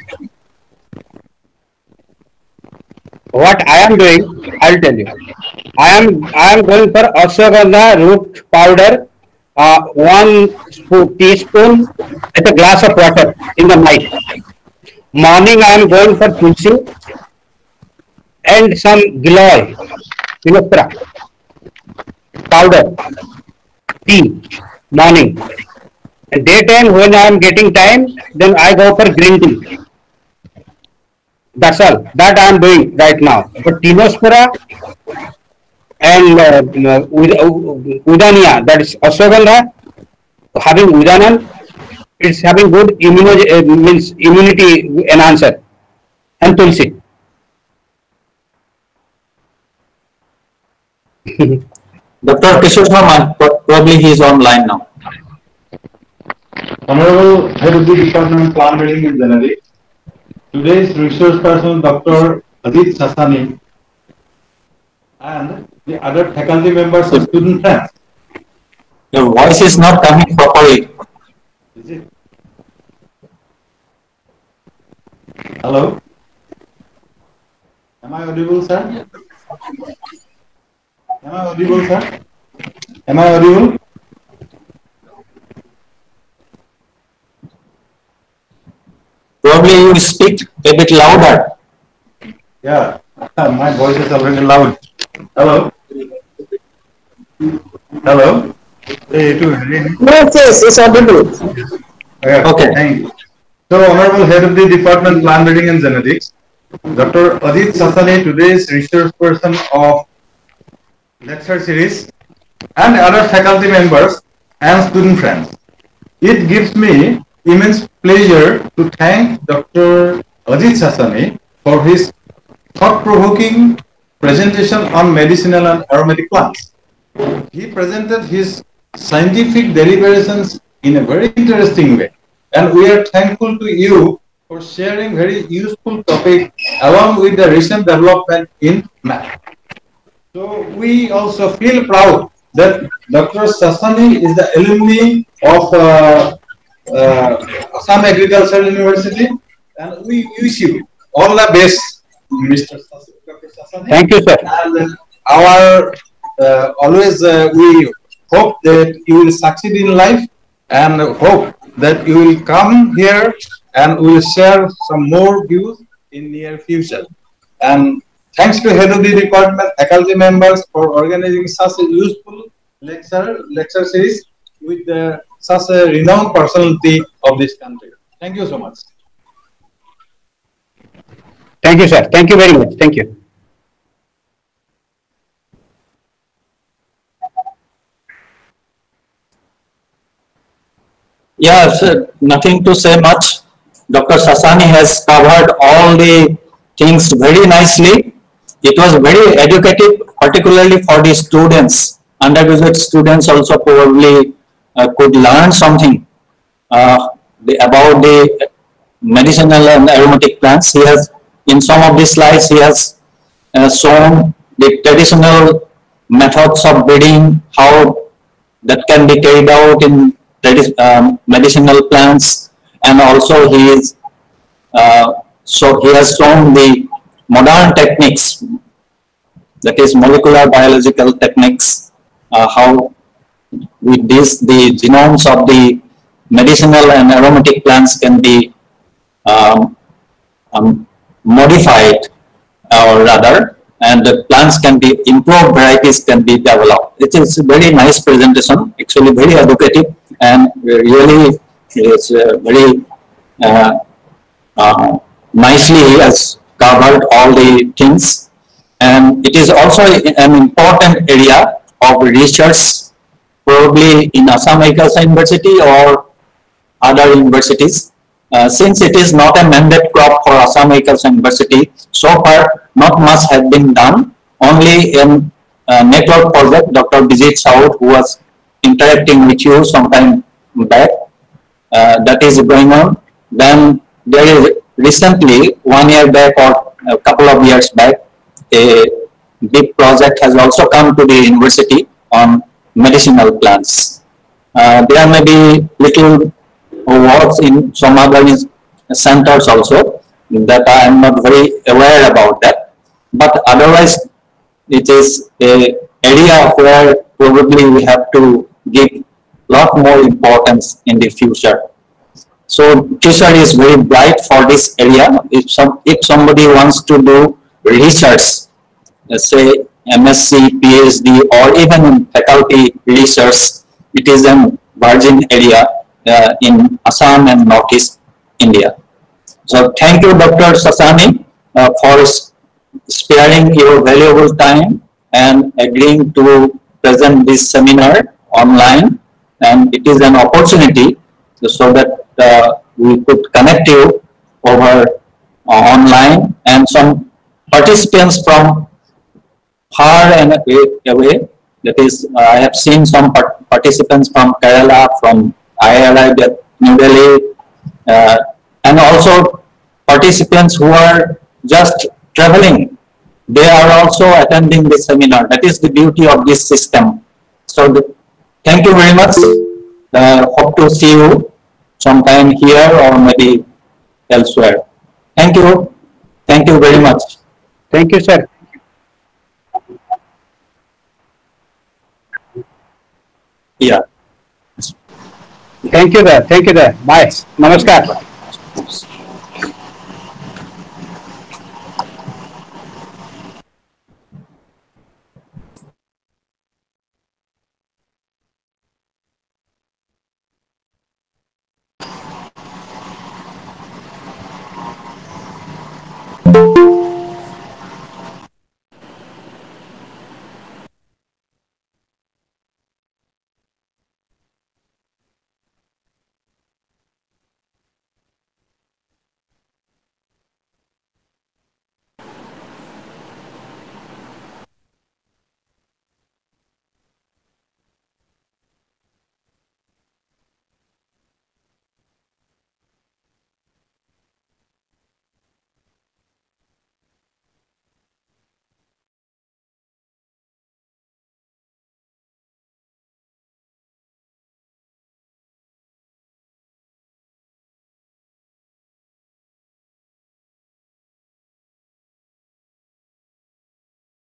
What I am doing, I will tell you. I am I am going for ashwagandha root powder, uh, one spoon, teaspoon with a glass of water in the night. Morning I am going for tulsi and some giloy, Vinopra powder, tea, morning. And daytime when I am getting time, then I go for green tea. That's all. That I am doing right now. But Tinospora and uh, Udania, that is ashwagandha, having Udanan, it's having good immuno uh, means immunity enhancer, and Tulsi. Doctor Kishore Sharma, probably he is online now. Honorable Head of the Department Plant Breeding and Genetics, today's research person Doctor Adit Sasani, and the other faculty members and student friends. Your voice is not coming properly. Is it? Hello? Am I audible, sir? Am I audible, sir? Am I audible? Probably you speak a bit louder. Yeah, my voice is already loud. Hello? Hello? Hey, two. Yes, yes, it's audible. Okay. Okay. Thank you. So, Honorable Head of the Department Plant Breeding and Genetics, Doctor Adit Sasani, today's research person of lecture series, and other faculty members and student friends. It gives me immense pleasure to thank Doctor Adit Sasani for his thought-provoking presentation on medicinal and aromatic plants. He presented his scientific deliberations in a very interesting way, and we are thankful to you for sharing very useful topic along with the recent development in math. So we also feel proud that Doctor Sasani is the alumni of uh, uh, Assam Agricultural University, and we wish you all the best, Mister Sasani. Thank you, sir. And our uh, always uh, we hope that you will succeed in life, and hope that you will come here and we will share some more views in near future. And thanks to head of the department, faculty members for organizing such a useful lecture lecture series with uh, such a renowned personality of this country. Thank you so much. Thank you, sir. Thank you very much. Thank you. Yeah, sir, nothing to say much. Doctor Sasani has covered all the things very nicely. It was very educative, particularly for the students. Undergraduate students also probably uh, could learn something uh, the, about the medicinal and aromatic plants. He has, in some of the slides, he has uh, shown the traditional methods of breeding, how that can be carried out in um, medicinal plants, and also he is uh, so he has shown the modern techniques, that is molecular biological techniques, uh, how with this the genomes of the medicinal and aromatic plants can be um, um, modified, or rather, and the plants can be improved, varieties can be developed. It is a very nice presentation, actually very educative, and really it's uh, very uh, uh, nicely he has covered all the things, and it is also an important area of research, probably in Assam Agricultural University or other universities. Uh, since it is not a mandate crop for Assam Agricultural University, so far not much has been done. Only in uh, network project, Doctor Bijit Saud, who was interacting with you some time back, uh, that is going on. Then there is recently, one year back or a couple of years back, a big project has also come to the university on medicinal plants. Uh, there may be little works in some other centers also that I am not very aware about that, but otherwise it is a area where probably we have to give lot more importance in the future. So future is very bright for this area. If some if somebody wants to do research, let's say M S c, PhD, or even in faculty research, it is a virgin area uh, in Assam and Northeast India. So thank you, Doctor Sasani, uh, for sparing your valuable time and agreeing to present this seminar online. And it is an opportunity so that uh, we could connect you over uh, online, and some participants from far and away. That is, uh, I have seen some part participants from Kerala, from I arrived at New Delhi, uh, and also participants who are just traveling. They are also attending this seminar. That is the beauty of this system. So the, thank you very much. Uh, hope to see you sometime here or maybe elsewhere. Thank you. Thank you very much. Thank you, sir. Yeah. Thank you, sir. Thank you, sir. Bye. Namaskar.